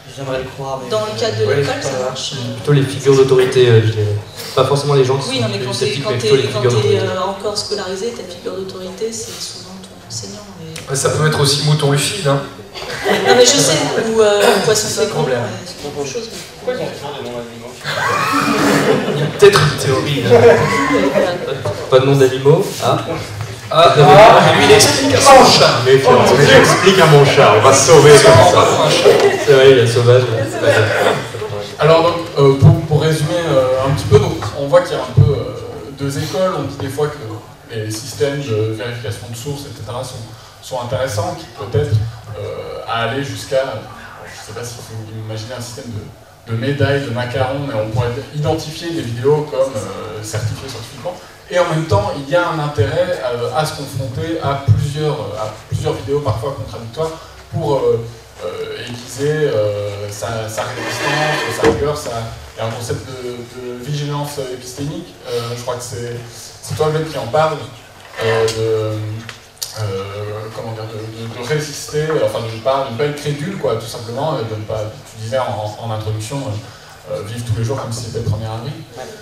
J'aimerais le croire, mais... Dans le cadre de Ouais, l'école, ça pas- marche. Plutôt les figures d'autorité, euh, je dirais. Pas forcément les gens qui Oui, sont non, mais plus quand t'es sceptiques, quand mais t'es- plutôt les quand figures t'es, d'autorité. euh, encore scolarisé, ta figure d'autorité, c'est souvent ton enseignant. Mais... Ouais, ça peut être aussi mouton lucide, hein. Non, mais je sais, ou euh, poisson C'est ça le fécond, problème. ouais, c'est beaucoup de choses. Pourquoi ils ont toujours des noms d'animaux? Il y a peut-être une théorie. Là. Pas de nom d'animaux. Ah. Ah, ah, mais lui il explique à son chat. Mais j'explique à mon chat, on va se sauver comme ça. C'est vrai, il y a sauvage. Alors donc, euh, pour, pour résumer euh, un petit peu, donc, on voit qu'il y a un peu euh, deux écoles. On dit des fois que les systèmes de vérification de sources, et cetera sont, sont intéressants, qui peut-être euh, à aller jusqu'à, je ne sais pas s'il faut imaginer un système de, de médailles, de macarons, mais on pourrait identifier des vidéos comme euh, certifiées scientifiquement. Et en même temps, il y a un intérêt à, à se confronter à plusieurs, à plusieurs vidéos parfois contradictoires pour euh, euh, aiguiser euh, sa, sa résistance, sa rigueur. Sa... Il y a un concept de, de vigilance épistémique. Euh, je crois que c'est toi, Glenn, qui en parle, euh, de, euh, comment dire, de, de, de résister, enfin de ne pas, de ne pas être crédule, quoi, tout simplement, et de ne pas, tu disais en, en introduction, euh, vivre tous les jours comme si c'était le premier avril.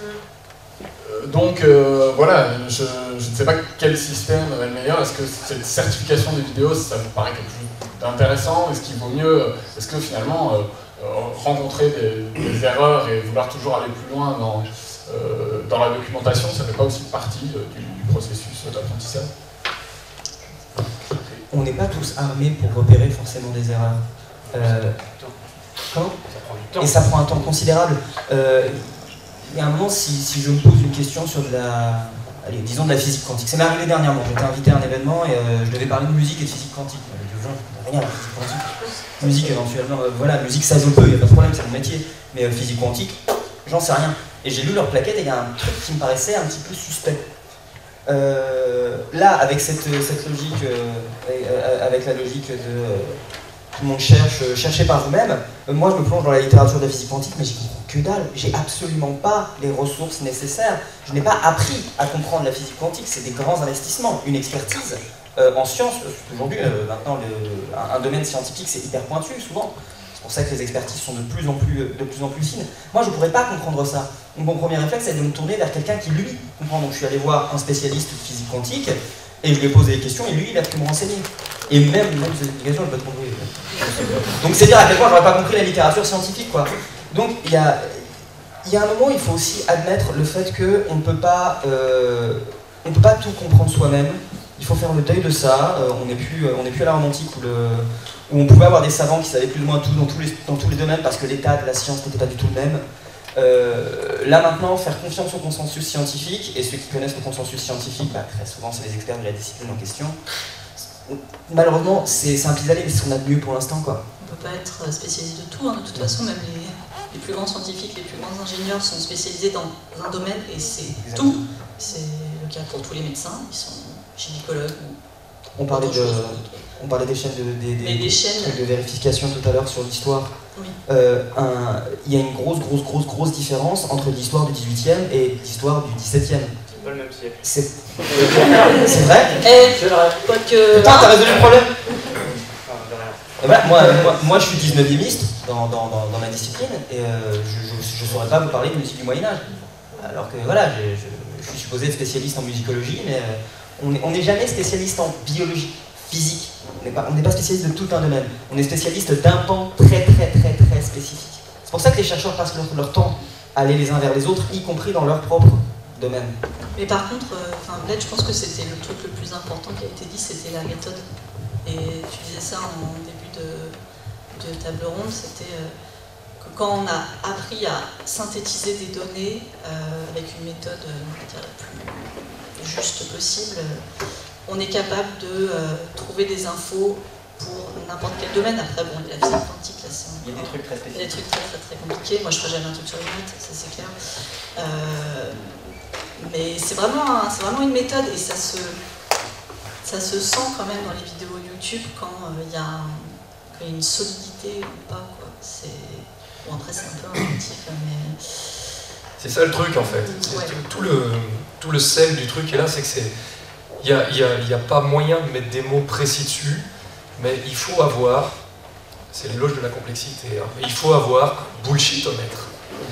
Donc euh, voilà, je, je ne sais pas quel système est le meilleur. Est-ce que cette certification des vidéos, ça vous paraît quelque chose d'intéressant? Est-ce qu'il vaut mieux, est-ce que finalement euh, rencontrer des, des erreurs et vouloir toujours aller plus loin dans, euh, dans la documentation, ça ne fait pas aussi partie euh, du, du processus d'apprentissage? On n'est pas tous armés pour repérer forcément des erreurs. Euh, comment? Et ça prend un temps considérable. Euh, Il y a un moment, si, si je me pose une question sur de la, allez, disons de la physique quantique, ça m'est arrivé dernièrement, j'étais invité à un événement et euh, je devais parler de musique et de physique quantique. Les gens, je ne comprends rien à la physique quantique. Musique éventuellement, euh, voilà, musique ça je peux, il n'y a pas de problème, c'est mon métier. Mais euh, physique quantique, j'en sais rien. Et j'ai lu leur plaquette et il y a un truc qui me paraissait un petit peu suspect. Euh, là, avec cette, cette logique, euh, avec la logique de... Euh, tout le monde cherche, euh, cherchez par vous-même. Euh, moi, je me plonge dans la littérature de la physique quantique, mais j'y comprends que dalle. J'ai absolument pas les ressources nécessaires. Je n'ai pas appris à comprendre la physique quantique. C'est des grands investissements, une expertise euh, en sciences. Aujourd'hui, euh, maintenant, le, un, un domaine scientifique, c'est hyper pointu, souvent. C'est pour ça que les expertises sont de plus en plus, de plus, en plus fines. Moi, je ne pourrais pas comprendre ça. Donc, mon premier réflexe, c'est de me tourner vers quelqu'un qui, lui, comprend. Donc, je suis allé voir un spécialiste de physique quantique, et je lui ai posé des questions, et lui, il a pu me renseigner. Et même, même ces explications, je ne l'ai pas compris. Donc c'est dire à quel point je n'aurais pas compris la littérature scientifique, quoi. Donc il y a, il y a un moment, il faut aussi admettre le fait qu'on ne peut pas, euh, on peut pas tout comprendre soi-même. Il faut faire le deuil de ça. Euh, on n'est plus, on n'est plus à la Rome antique où, le, où on pouvait avoir des savants qui savaient plus ou moins tout dans tous les, dans tous les domaines parce que l'état de la science n'était pas du tout le même. Euh, là maintenant, faire confiance au consensus scientifique, et ceux qui connaissent le consensus scientifique, bah, très souvent c'est les experts de la discipline en question. Malheureusement, c'est un pis-aller, mais c'est ce qu'on a de mieux pour l'instant, quoi. On ne peut pas être spécialiste de tout, hein. De toute façon, même les, les plus grands scientifiques, les plus grands ingénieurs sont spécialisés dans un domaine, et c'est tout. C'est le cas pour tous les médecins, ils sont gynécologues ou on parlait, de, on parlait des chaînes de, des, des, des chaînes de vérification tout à l'heure sur l'histoire. Oui. Euh, il y a une grosse, grosse, grosse, grosse différence entre l'histoire du dix-huitième et l'histoire du dix-septième. C'est pas le même siècle. C'est vrai. Eh, c'est vrai. Que... Putain, t'as résolu le problème. Et voilà, moi, moi, moi, je suis dix-neuviémiste dans, dans, dans, dans ma discipline et euh, je ne saurais pas vous parler de musique du Moyen-Âge. Alors que voilà, je, je, je suis supposé être spécialiste en musicologie, mais euh, on n'est jamais spécialiste en biologie, physique. On n'est pas, on n'est pas spécialiste de tout un domaine. On est spécialiste d'un pan très, très, très, très spécifique. C'est pour ça que les chercheurs passent leur, leur temps à aller les uns vers les autres, y compris dans leur propre domaine. Mais par contre, enfin, euh, Bled, je pense que c'était le truc le plus important qui a été dit, c'était la méthode. Et tu disais ça en début de, de table ronde, c'était euh, que quand on a appris à synthétiser des données euh, avec une méthode euh, on va dire, la plus juste possible, euh, on est capable de euh, trouver des infos pour n'importe quel domaine. Après, bon, la physique quantique, là, c'est... Il y a des trucs très spécifiques. Il y a des trucs très très très compliqués. Moi, je ferais jamais un truc sur les maths, ça c'est clair. Euh, mais c'est vraiment, un, c'est vraiment une méthode et ça se, ça se sent quand même dans les vidéos YouTube quand il euh, y, y a une solidité ou pas, quoi. C'est... Bon, après, c'est un peu intuitif, mais... C'est ça le truc, en fait. Ouais. Tout, tout, le, tout le sel du truc est là, c'est que c'est... Il n'y a, y a, y a pas moyen de mettre des mots précis dessus, mais il faut avoir c'est l'éloge de la complexité. Hein. Mais il faut avoir un bullshitomètre.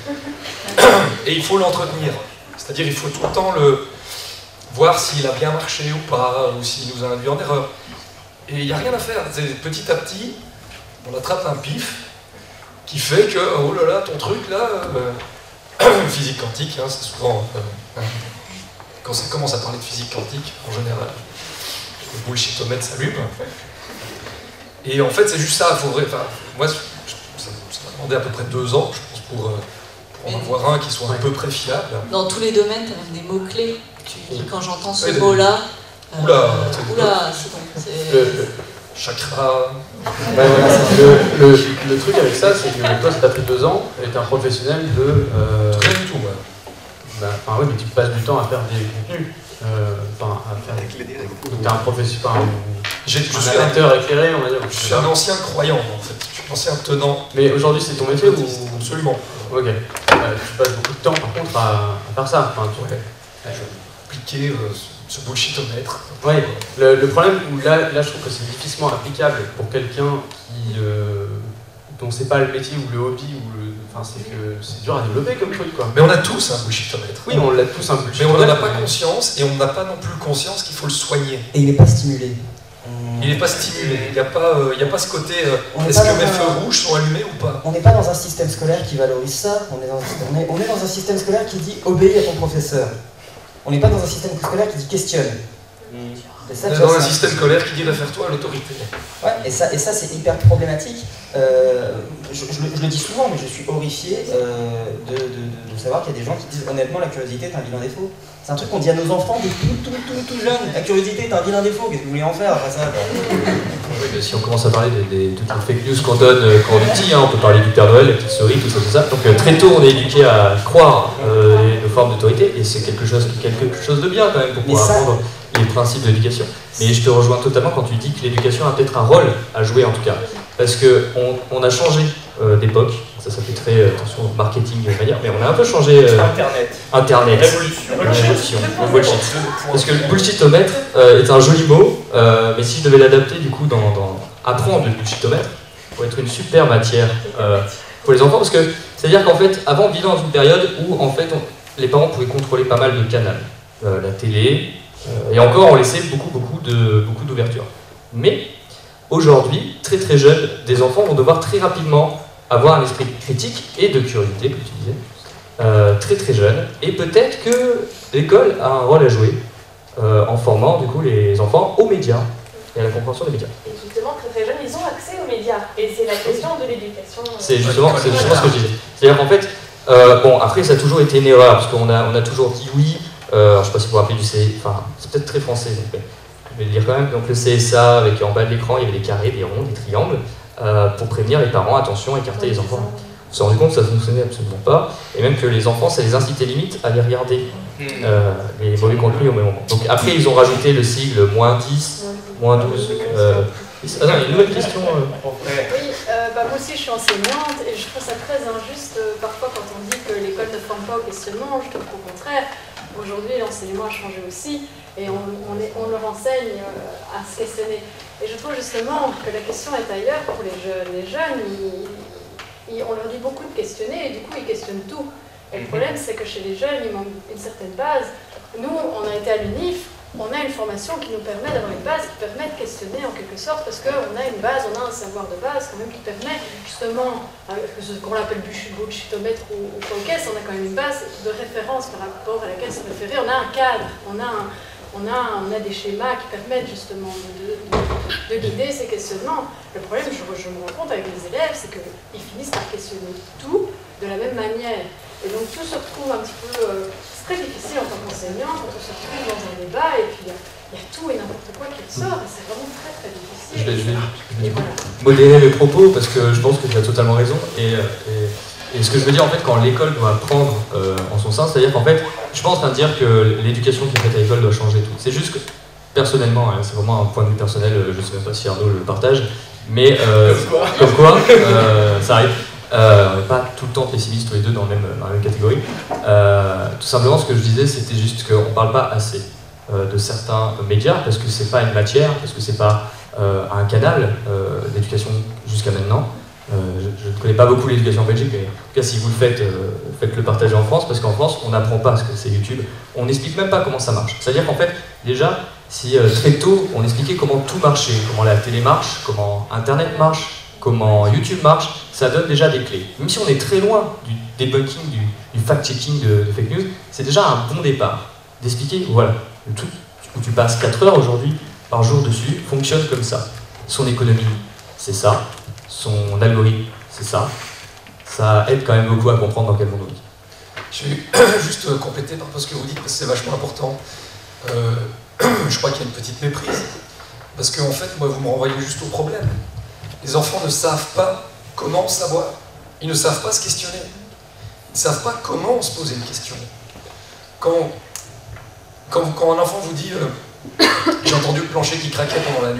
Et il faut l'entretenir. C'est-à-dire il faut tout le temps le voir s'il a bien marché ou pas, ou s'il nous a induit en erreur. Et il n'y a rien à faire. Petit à petit, on attrape un pif qui fait que, oh là là, ton truc là, euh, physique quantique, hein, c'est souvent, euh, quand ça commence à parler de physique quantique, en général, le bullshitomètre s'allume. Et en fait, c'est juste ça. Faut, enfin, moi, ça, ça m'a demandé à peu près deux ans, je pense, pour, pour en avoir un qui soit à peu près fiable. Dans tous les domaines, tu as même des mots-clés. Quand j'entends ce ouais, mot-là, euh, oula, oula, c'est bon. Le, le chakra. Ouais, voilà, le, le, le truc avec ça, c'est que toi, ça t'a pris deux ans, et t'es un professionnel de. Euh, Rien du tout, moi. Bah, enfin, oui, mais tu passes du temps à faire des contenus. Enfin, euh, à faire des clés. Donc, t'es un professionnel. Enfin, je suis un acteur éclairé, on va dire. Je suis un ancien croyant, en fait. Je suis un ancien tenant. Mais aujourd'hui, c'est ton métier ou. Absolument. Ok. Euh, tu passes beaucoup de temps, par contre, à, à faire ça. Enfin, tu... ouais. Ouais. Appliquer euh, ce bullshitomètre. Oui, le, le problème, où là, là je trouve que c'est difficilement applicable pour quelqu'un qui euh, dont c'est pas le métier ou le hobby, ou le, enfin c'est que c'est dur à développer comme truc quoi. Mais on a tous un bullshitomètre. Oui, on l'a tous un bullshitomètre. Mais on n'en a pas conscience et on n'a pas non plus conscience qu'il faut le soigner. Et il n'est pas stimulé. Il n'est pas stimulé, il n'y a, euh, a pas ce côté euh, est-ce que mes feux rouges sont allumés ou pas? On n'est pas dans un système scolaire qui valorise ça, on est, dans, on, est, on est dans un système scolaire qui dit obéis à ton professeur. On n'est pas dans un système scolaire qui dit questionne. Mmh. Et ça, on est dans un système scolaire qui dit réfère-toi à l'autorité. Ouais, et ça, et ça c'est hyper problématique. Euh, je, je, je le dis souvent, mais je suis horrifié euh, de, de, de, de savoir qu'il y a des gens qui disent honnêtement la curiosité est un vilain défaut. C'est un truc qu'on dit à nos enfants dès tout, tout, tout, tout jeune. La curiosité est un vilain défaut, qu'est-ce que vous voulez en faire après ça? Oui, mais si on commence à parler des, des toutes les fake news qu'on donne euh, quand on est petit, hein, on peut parler du Père Noël, la petite souris, tout ça, tout ça. Donc euh, très tôt, on est éduqué à croire euh, nos formes d'autorité, et c'est quelque chose, quelque chose de bien quand même pour pouvoir ça... apprendre les principes de l'éducation. Mais je te rejoins totalement quand tu dis que l'éducation a peut-être un rôle à jouer en tout cas. Parce qu'on on a changé euh, d'époque, ça ça fait très, euh, attention, marketing de manière, mais on a un peu changé... Euh, Internet. Internet. Révolution. Révolution. Le bullshit. Parce que le bullshitomètre euh, est un joli mot, euh, mais si je devais l'adapter du coup dans, dans apprendre le bullshitomètre, pour être une super matière euh, pour les enfants, parce que c'est-à-dire qu'en fait, avant on vivait dans une période où en fait on, les parents pouvaient contrôler pas mal de canaux, euh, la télé, euh, et encore on laissait beaucoup beaucoup de beaucoup d'ouverture. Mais aujourd'hui, très très jeunes, des enfants vont devoir très rapidement avoir un esprit critique et de curiosité, comme tu disais, euh, très très jeunes, et peut-être que l'école a un rôle à jouer euh, en formant du coup les enfants aux médias et à la compréhension des médias. Et justement, très très jeunes, ils ont accès aux médias, et c'est la question de l'éducation. C'est justement, c'est justement ce que je disais. C'est-à-dire qu'en fait, euh, bon, après ça a toujours été une erreur, parce qu'on a, on a toujours dit oui, euh, alors, je ne sais pas si vous vous rappelez du C S A, enfin c'est peut-être très français, donc, je vais le dire quand même, donc le C S A, avec en bas de l'écran, il y avait des carrés, des ronds, des triangles, euh, pour prévenir les parents, attention, écarter les enfants. On s'est rendu compte que ça ne fonctionnait absolument pas, et même que les enfants, ça les incitait limite à les regarder, euh, les mauvais contenus au même moment. Donc après, ils ont rajouté le sigle moins dix, moins douze. Euh... Ah non, il y a une nouvelle question. Euh... Oui, euh, bah, moi aussi je suis enseignante, et je trouve ça très injuste euh, parfois quand on dit que l'école ne forme pas au questionnement. Je trouve qu'au contraire, aujourd'hui l'enseignement a changé aussi, et on, on, est, on leur enseigne euh, à se questionner. Et je trouve justement que la question est ailleurs pour les jeunes. Les jeunes, ils, ils, on leur dit beaucoup de questionner, et du coup ils questionnent tout. Et le problème, c'est que chez les jeunes, il manque une certaine base. Nous, on a été à l'U N I F, on a une formation qui nous permet d'avoir une base qui permet de questionner en quelque sorte, parce qu'on a une base, on a un savoir de base quand même qui permet justement, que ce qu'on l'appelle bullshitomètre ou, ou quoi qu'est-ce, on a quand même une base de référence par rapport à laquelle se référer. On a un cadre, on a, un, on a, on a des schémas qui permettent justement de, de, de guider ces questionnements. Le problème, je, je me rends compte avec les élèves, c'est qu'ils finissent par questionner tout de la même manière. Et donc tout se retrouve un petit peu... Euh, c'est très difficile en tant qu'enseignant quand on se retrouve dans un débat et puis il y, y a tout et n'importe quoi qui ressort, et c'est vraiment très très difficile. Je vais, je vais, je vais voilà. modérer mes propos parce que je pense que tu as totalement raison. Et, et, et ce que je veux dire en fait, quand l'école doit prendre euh, en son sein, c'est-à-dire qu'en fait, je suis pas en train de dire que l'éducation qui est faite à l'école doit changer tout. C'est juste que, personnellement, hein, c'est vraiment un point de vue personnel, je ne sais même pas si Arnaud le partage, mais euh, comme quoi, euh, ça arrive. Euh, on n'est pas tout le temps pessimistes tous les deux dans, le même, dans la même catégorie. Euh, tout simplement, ce que je disais, c'était juste qu'on ne parle pas assez euh, de certains médias parce que c'est pas une matière, parce que c'est pas euh, un canal euh, d'éducation jusqu'à jusqu'à maintenant. Euh, je ne connais pas beaucoup l'éducation en Belgique, mais en tout cas, si vous le faites, euh, faites-le partager en France, parce qu'en France, on n'apprend pas ce que c'est YouTube. On n'explique même pas comment ça marche. C'est-à-dire qu'en fait, déjà, si euh, très tôt, on expliquait comment tout marchait, comment la télé marche, comment Internet marche, comment YouTube marche, ça donne déjà des clés. Même si on est très loin du debunking, du, du fact-checking de, de fake news, c'est déjà un bon départ. D'expliquer, voilà, le truc où tu passes quatre heures aujourd'hui par jour dessus fonctionne comme ça. Son économie, c'est ça. Son algorithme, c'est ça. Ça aide quand même beaucoup à comprendre dans quel monde on vit. Je vais juste compléter par rapport à ce que vous dites, parce que c'est vachement important. Euh, je crois qu'il y a une petite méprise. Parce qu'en fait, moi, vous me renvoyez juste au problème. Les enfants ne savent pas comment savoir. Ils ne savent pas se questionner. Ils ne savent pas comment se poser une question. Quand, quand, quand un enfant vous dit euh, « j'ai entendu le plancher qui craquait pendant la nuit »,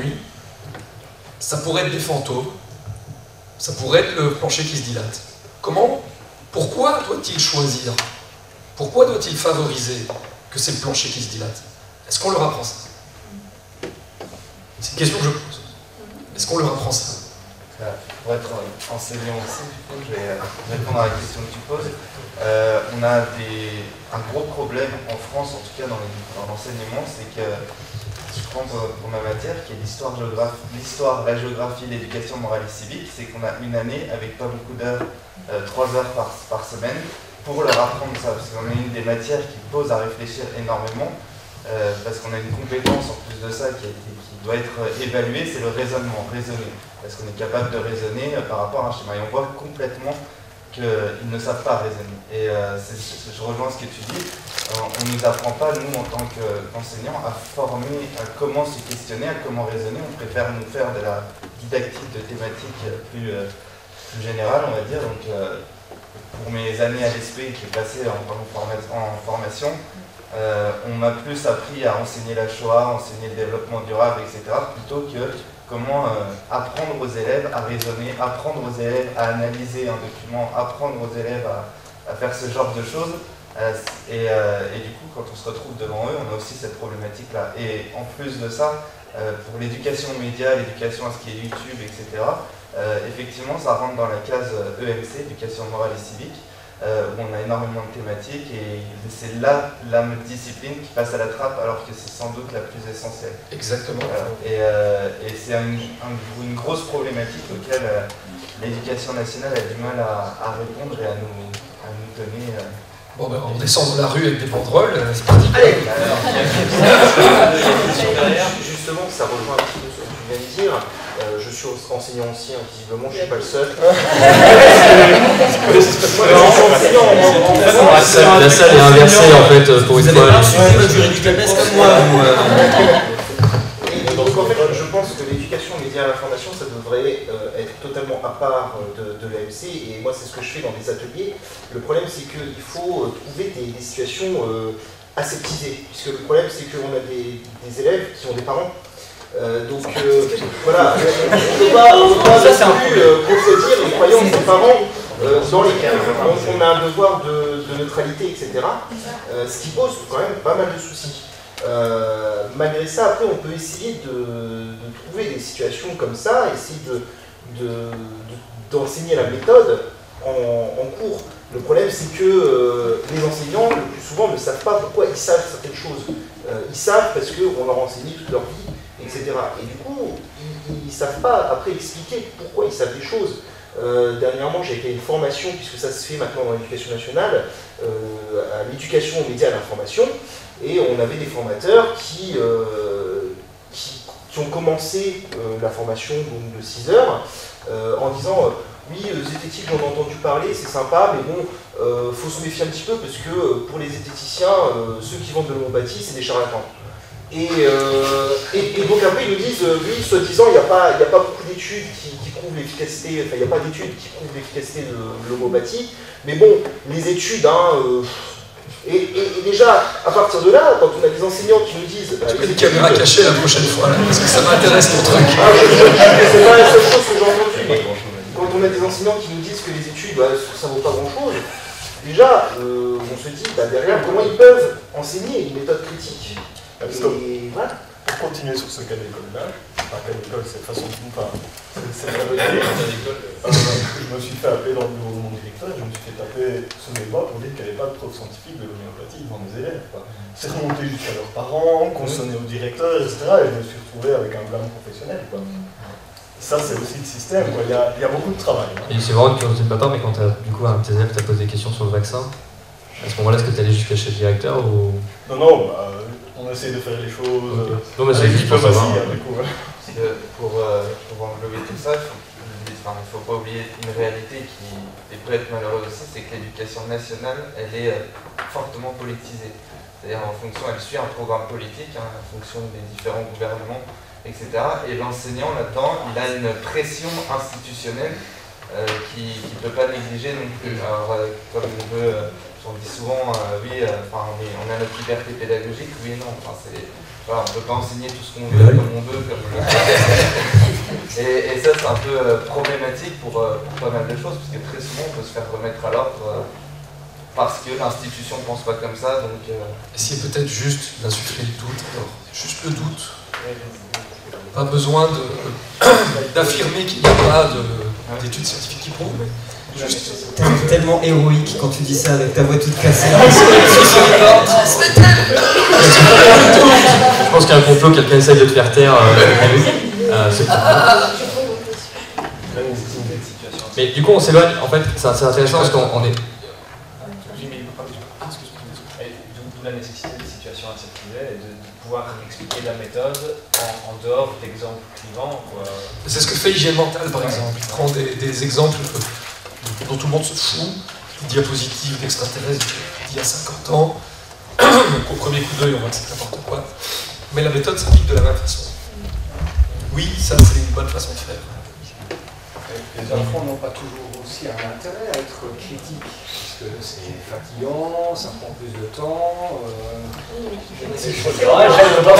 ça pourrait être des fantômes. Ça pourrait être le plancher qui se dilate. Comment? Pourquoi doit-il choisir? Pourquoi doit-il favoriser que c'est le plancher qui se dilate? Est-ce qu'on leur apprend ça? C'est une question que je pose. Est-ce qu'on leur apprend ça? Pour être enseignant aussi, du coup, je vais répondre à la question que tu poses. Euh, on a des, un gros problème en France, en tout cas dans l'enseignement, c'est que je prends pour, pour ma matière, qui est l'histoire, l'histoire, la géographie, l'éducation morale et civique, c'est qu'on a une année avec pas beaucoup d'heures, euh, trois heures par, par semaine, pour leur apprendre ça, parce qu'on a une des matières qui pose à réfléchir énormément, euh, parce qu'on a une compétence en plus de ça qui, a été, qui doit être évaluée, c'est le raisonnement, raisonner, parce qu'on est capable de raisonner euh, par rapport à un schéma, et on voit complètement qu'ils ne savent pas raisonner. Et euh, c'est, je rejoins ce que tu dis, on ne nous apprend pas, nous, en tant qu'enseignants, à former, à comment se questionner, à comment raisonner. On préfère nous faire de la didactique de thématiques plus, euh, plus générales, on va dire. Donc, euh, pour mes années à l'E S P que j'ai passées en, en, forma en formation, euh, on m'a plus appris à enseigner la Shoah, enseigner le développement durable, et cetera, plutôt que comment euh, apprendre aux élèves à raisonner, apprendre aux élèves à analyser un document, apprendre aux élèves à, à faire ce genre de choses. Euh, et, euh, et du coup, quand on se retrouve devant eux, on a aussi cette problématique-là. Et en plus de ça, euh, pour l'éducation aux médias, l'éducation à ce qui est YouTube, et cetera, euh, effectivement, ça rentre dans la case E M C, éducation morale et civique, euh, où on a énormément de thématiques, et c'est là la discipline qui passe à la trappe, alors que c'est sans doute la plus essentielle. Exactement. Voilà. Et, euh, et c'est une, un, une grosse problématique auquel euh, l'éducation nationale a du mal à, à répondre et à nous, à nous donner... Euh, Bon ben on descend dans la rue avec des banderoles, c'est parti. Allez. Justement, ça rejoint un petit peu ce que tu viens de dire. Euh, je suis enseignant aussi, hein, visiblement, je ne suis pas le seul. La salle est inversée en fait pour une fois. Donc en fait, je pense que l'éducation aux médias à l'information, ça devrait euh, être totalement à part de, de l'E M C, et moi c'est ce que je fais dans des ateliers. Le problème c'est qu'il faut euh, trouver des, des situations euh, aseptisées, puisque le problème c'est qu'on a des, des élèves qui ont des parents. Euh, donc euh, voilà, on ne peut pas, on peut pas ça, non plus euh, contredire les croyances des parents euh, dans lesquels on, on a un devoir de, de neutralité, et cetera. Euh, ce qui pose quand même pas mal de soucis. Euh, malgré ça, après, on peut essayer de, de trouver des situations comme ça, essayer de, de, de, d'enseigner la méthode en, en cours. Le problème, c'est que euh, les enseignants, le plus souvent, ne savent pas pourquoi ils savent certaines choses. Euh, ils savent parce qu'on leur a enseigné toute leur vie, et cetera. Et du coup, ils ne savent pas après expliquer pourquoi ils savent des choses. Euh, dernièrement, j'ai été à une formation, puisque ça se fait maintenant dans l'éducation nationale, euh, à l'éducation aux médias et à l'information. Et on avait des formateurs qui, euh, qui, qui ont commencé euh, la formation donc, de six heures euh, en disant euh, oui, euh, zététique, j'en ai entendu parler, c'est sympa, mais bon, euh, faut se méfier un petit peu parce que euh, pour les zététiciens, euh, ceux qui vendent de l'homéopathie, c'est des charlatans. Et, euh, et, et donc après, ils nous disent euh, oui, soi-disant, il n'y a, a pas beaucoup d'études qui, qui prouvent l'efficacité, enfin, il n'y a pas d'études qui prouvent l'efficacité de, de l'homéopathie, mais bon, les études, hein, euh, Et, et, et déjà, à partir de là, quand on a des enseignants qui nous disent... Bah, tu mets des caméras cachées la prochaine fois, là, parce que ça m'intéresse ton truc. Ah, je, je dis que c'est pas la seule chose que j'ai entendue, mais quand on a des enseignants qui nous disent que les études, bah, ça vaut pas grand-chose, déjà, euh, on se dit, bah, derrière, comment ils peuvent enseigner une méthode critique. Et voilà. Pour continuer sur ce cas d'école-là, enfin, quelle école, cette façon de enfin, c'est la vérité. Euh, je me suis fait appeler dans le bureau de mon directeur, je me suis fait taper sur mes doigts pour dire qu'il n'y avait pas de preuve scientifique de l'homéopathie devant mes élèves. C'est remonté jusqu'à leurs parents, qu'on sonnait au directeur, et cetera. Et je me suis retrouvé avec un blâme professionnel. Quoi. Ça, c'est aussi le système. Quoi. Il, y a, il y a beaucoup de travail. Hein. Et c'est vraiment une curiosité de ma part, mais quand du coup un de tes élèves t'a posé des questions sur le vaccin, à ce moment-là, est-ce que tu allais jusqu'à chez le directeur ou... Non, non, bah, on essaie de faire les choses. Okay. Non, mais c'est juste pour savoir. Hein, du coup, parce que pour, euh, pour englober tout ça, il ne faut pas oublier une réalité qui est peut-être malheureuse aussi, c'est que l'éducation nationale, elle est euh, fortement politisée. C'est-à-dire en fonction, elle suit un programme politique, hein, en fonction des différents gouvernements, et cetera. Et l'enseignant, là-dedans, il a une pression institutionnelle euh, qu'il ne peut pas négliger non plus. Alors, euh, comme on veut, euh, on dit souvent, euh, oui, euh, on, est, on a notre liberté pédagogique, oui et non. Enfin, voilà, on ne peut pas enseigner tout ce qu'on veut, comme on veut, comme le et, et ça, c'est un peu euh, problématique pour, euh, pour pas mal de choses, parce que très souvent, on peut se faire remettre à l'ordre euh, parce que l'institution ne pense pas comme ça. Donc, euh... essayez peut-être juste d'insuffler le doute, alors, juste le doute. Pas besoin d'affirmer qu'il n'y a pas d'études scientifiques qui prouvent, mais juste... T'es tellement héroïque quand tu dis ça avec ta voix toute cassée. Je pense qu'il y a un complot, quelqu'un essaye de te faire taire. Euh, euh, c'est mais du coup, on s'éloigne. En fait, c'est intéressant parce qu'on est... D'où la nécessité des situations incertaines et de, de pouvoir expliquer la méthode en, en dehors d'exemples clivants. C'est ce que fait Hygiène Mentale, par exemple. Il prend des, des exemples dont tout le monde se fout, des diapositives d'extraterrestres d'il y a cinquante ans. Au premier coup d'œil, on voit que c'est n'importe quoi. Mais la méthode s'applique de la même façon. Oui, ça, c'est une bonne façon de faire. Les enfants n'ont pas toujours aussi un intérêt à être critiques, puisque c'est fatigant, ça prend plus de temps. Euh... C'est vrai, j'aime pas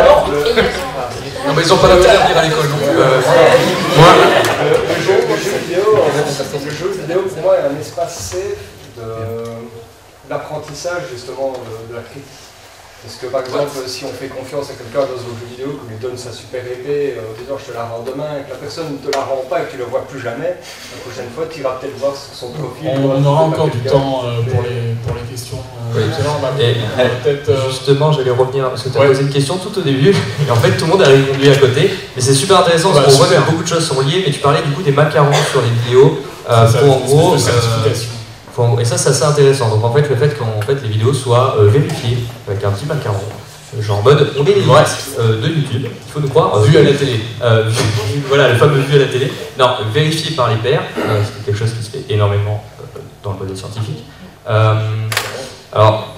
Non, mais ils n'ont pas d'intérêt à venir à l'école non plus. Euh, moi, le, le, jeu, le, jeu vidéo, le jeu vidéo, pour moi, est un espace safe de l'apprentissage, justement, de, de la critique. Parce que par exemple, si on fait confiance à quelqu'un dans un jeu vidéo, qu'on lui donne sa super épée en disant je te la rends demain, et que la personne ne te la rend pas et que tu ne la vois plus jamais, la prochaine fois tu iras peut-être voir sur son profil. On, on aura encore du temps euh, pour, les, pour les questions. Euh, oui. On va, et, on va peut-être, euh... justement, j'allais revenir, parce que tu as ouais. posé une question tout au début, et en fait tout le monde a répondu à côté, mais c'est super intéressant parce bah, qu'on voit que beaucoup de choses sont liées, mais tu parlais du coup des macarons sur les vidéos, euh, ça, pour en gros... Et ça, c'est assez intéressant. Donc en fait, le fait que en fait, les vidéos soient euh, vérifiées avec un petit macaron, genre en mode on est les euh, de YouTube, il faut nous croire. Euh, vu à la télé. Euh, voilà, le fameux vu à la télé. Non, vérifié par les pairs, euh, c'est quelque chose qui se fait énormément euh, dans le modèle scientifique. Euh, alors,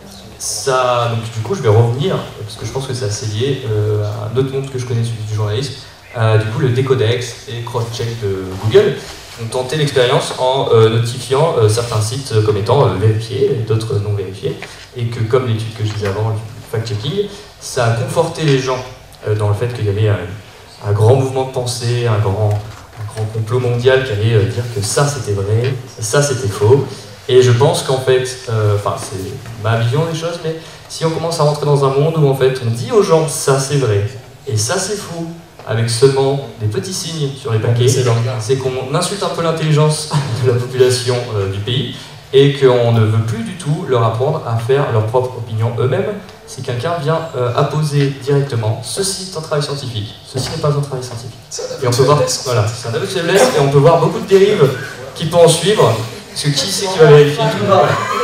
ça, donc du coup, je vais revenir, parce que je pense que c'est assez lié euh, à un autre monde que je connais, celui du journalisme. Euh, du coup, le Decodex et Crosscheck de Google ont tenté l'expérience en euh, notifiant euh, certains sites euh, comme étant euh, vérifiés et d'autres non vérifiés, et que comme l'étude que je disais avant, du fact-checking, ça a conforté les gens euh, dans le fait qu'il y avait un, un grand mouvement de pensée, un grand, un grand complot mondial qui allait euh, dire que ça c'était vrai, ça c'était faux, et je pense qu'en fait, enfin euh, c'est ma vision des choses, mais si on commence à rentrer dans un monde où en fait on dit aux gens ça c'est vrai, et ça c'est faux, avec seulement des petits signes sur les paquets, c'est qu'on insulte un peu l'intelligence de la population euh, du pays et qu'on ne veut plus du tout leur apprendre à faire leur propre opinion eux-mêmes. Si quelqu'un vient euh, apposer directement, ceci est un travail scientifique, ceci n'est pas un travail scientifique. Et on peut voir, voilà, c'est un aveu de faiblesse et on peut voir beaucoup de dérives qui peuvent en suivre, parce que qui c'est qui va vérifier tout le monde.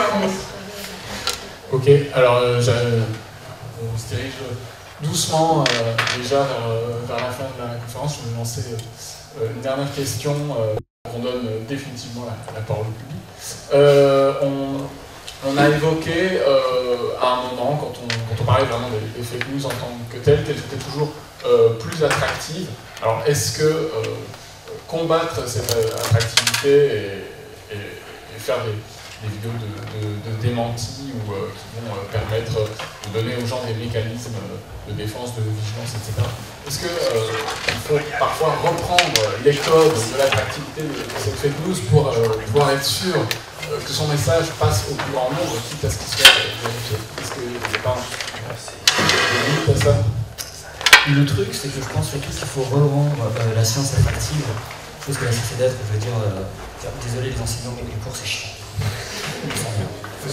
Ok, alors euh, on se dirige doucement euh, déjà vers, vers la fin de la conférence. Je vais lancer euh, une dernière question. Euh, on donne euh, définitivement la, la parole au public. Euh, on, on a évoqué euh, à un moment, quand on, quand on parlait vraiment des, des fake news en tant que telles, qu'elles étaient toujours euh, plus attractives. Alors est-ce que euh, combattre cette attractivité et, et, et faire des des vidéos de, de, de démentis ou euh, qui vont euh, permettre de donner aux gens des mécanismes de défense, de vigilance, et cetera. Est-ce qu'il euh, faut parfois reprendre les codes de l'attractivité de, de cette fake news pour euh, pouvoir être sûr euh, que son message passe au plus grand nombre, quitte à ce qu'il soit vérifié? Est-ce qu'il n'y a pas un limite à ça? le truc, c'est que je pense surtout qu'il faut re-rendre euh, la science attractive, chose que la cessé d'être, je veux dire, euh, dire, désolé les enseignants, mais les cours c'est chiant. Je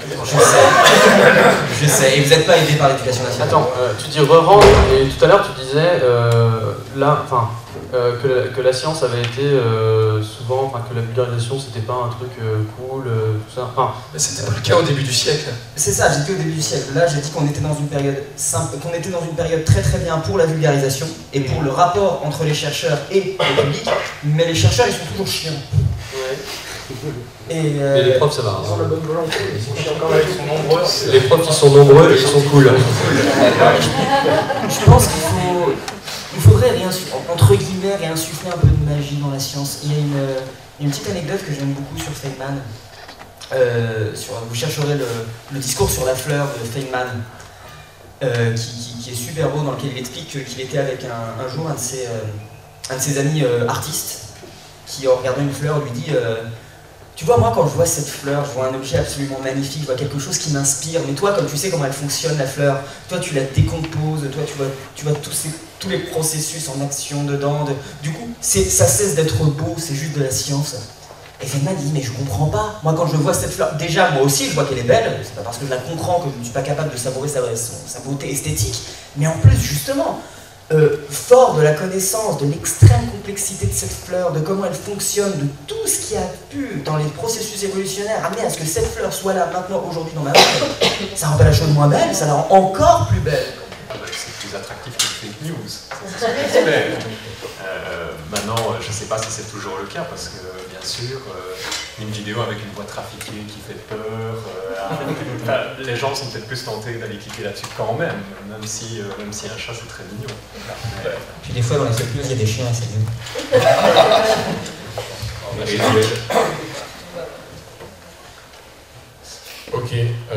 sais, je sais, et vous n'êtes pas aidé par l'éducation nationale. Attends, euh, tu dis re-rendre, et tout à l'heure tu disais euh, là, enfin, euh, que, la, que la science avait été euh, souvent, enfin que la vulgarisation c'était pas un truc euh, cool, euh, tout ça. Enfin, mais c'était pas le cas au début du siècle. C'est ça, j'ai dit au début du siècle. Là, j'ai dit qu'on était dans une période simple, qu'on était dans une période très très bien pour la vulgarisation et pour le rapport entre les chercheurs et le public, mais les chercheurs ils sont toujours chiants. Ouais. Et euh, mais les profs ça va. Ils ont la bonne volonté, ils sont chiants quand Ouais, même. ils sont nombreux. Les profs ils sont nombreux et ils sont cool. Je pense qu'il faut, il faudrait réinsuffler, entre guillemets, réinsuffler un peu de magie dans la science. Il y a une, il y a une petite anecdote que j'aime beaucoup sur Feynman. Euh, sur, vous chercherez le, le discours sur la fleur de Feynman, euh, qui, qui, qui est super beau, dans lequel il explique qu'il était avec un, un jour un de ses, euh, un de ses amis euh, artistes, qui en regardant une fleur lui dit euh, tu vois, moi quand je vois cette fleur, je vois un objet absolument magnifique, je vois quelque chose qui m'inspire, mais toi, comme tu sais comment elle fonctionne la fleur, toi tu la décomposes, toi tu vois, tu vois tous, ces, tous les processus en action dedans, de, du coup ça cesse d'être beau, c'est juste de la science. Et Feynman dit mais je comprends pas, moi quand je vois cette fleur, déjà moi aussi je vois qu'elle est belle, c'est pas parce que je la comprends que je ne suis pas capable de savourer sa, sa beauté esthétique, mais en plus justement, Euh, fort de la connaissance de l'extrême complexité de cette fleur, de comment elle fonctionne, de tout ce qui a pu, dans les processus évolutionnaires, amener à ce que cette fleur soit là maintenant, aujourd'hui dans ma main, ça rend pas la chose moins belle, ça la rend encore plus belle. C'est plus attractif que les fake news. euh, maintenant, je ne sais pas si c'est toujours le cas, parce que bien sûr, euh, une vidéo avec une voix trafiquée qui fait peur, euh, enfin, les gens sont peut-être plus tentés d'aller cliquer là-dessus quand même, même si, euh, même si un chat c'est très mignon. Mais, puis des fois dans les fake news, il y a des chiens, c'est mieux. Ok,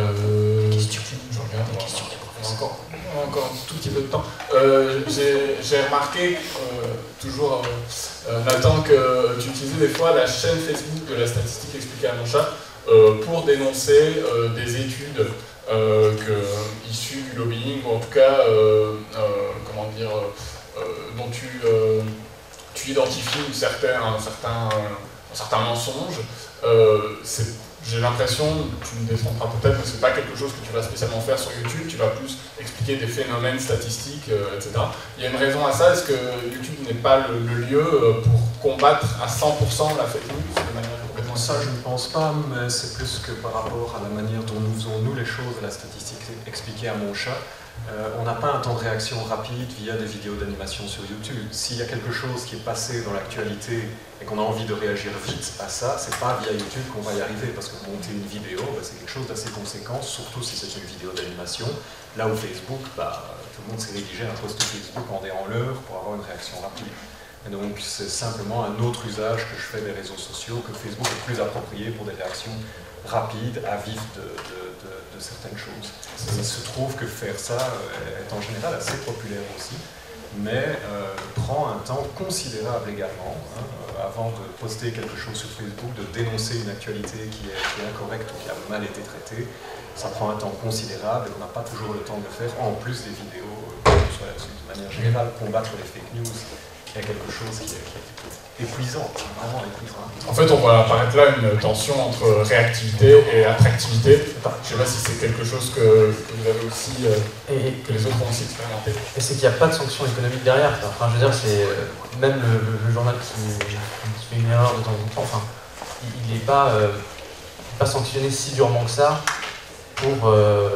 euh, question. Je regarde, question. On a encore, on a encore un tout petit peu de temps. Euh, J'ai remarqué, euh, toujours euh, Nathan, que tu utilisais des fois la chaîne Facebook de la statistique expliquée à mon chat euh, pour dénoncer euh, des études euh, que, issues du lobbying, ou en tout cas, euh, euh, comment dire, euh, dont tu, euh, tu identifies une certaine, un, certain, un certain mensonge. Euh, J'ai l'impression, tu me défendras peut-être, mais c'est pas quelque chose que tu vas spécialement faire sur YouTube, tu vas plus expliquer des phénomènes statistiques, euh, et cetera. Il y a une raison à ça, est-ce que YouTube n'est pas le, le lieu pour combattre à cent pour cent la fake news de manière complètement... Ça, je ne pense pas, mais c'est plus que par rapport à la manière dont nous faisons nous les choses, la statistique expliquée à mon chat. Euh, on n'a pas un temps de réaction rapide via des vidéos d'animation sur YouTube. S'il y a quelque chose qui est passé dans l'actualité et qu'on a envie de réagir vite à ça, c'est pas via YouTube qu'on va y arriver, parce que monter une vidéo, bah, c'est quelque chose d'assez conséquent, surtout si c'est une vidéo d'animation. Là où Facebook, bah, tout le monde s'est rédigé un post Facebook en dé en l'heure pour avoir une réaction rapide. Et donc c'est simplement un autre usage que je fais des réseaux sociaux, que Facebook est plus approprié pour des réactions rapides, à vif de, de, de, de certaines choses. Il se trouve que faire ça est en général assez populaire aussi, mais euh, prend un temps considérable également, hein, avant de poster quelque chose sur Facebook, de dénoncer une actualité qui est, qui est incorrecte ou qui a mal été traitée. Ça prend un temps considérable et on n'a pas toujours le temps de le faire, en plus des vidéos, euh, soit là-dessus. De manière générale, combattre les fake news, il y a quelque chose qui est, qui est épuisant, vraiment épuisant. En fait, on voit apparaître là une tension entre réactivité et attractivité. Je ne sais pas si c'est quelque chose que, que vous avez aussi, euh, et, que les autres ont aussi expérimenté. Et c'est qu'il n'y a pas de sanction économique derrière. Enfin, je veux dire, c'est même le, le, le journal qui, qui fait une erreur de temps en temps. Enfin, il n'est pas, euh, pas sanctionné si durement que ça pour, euh,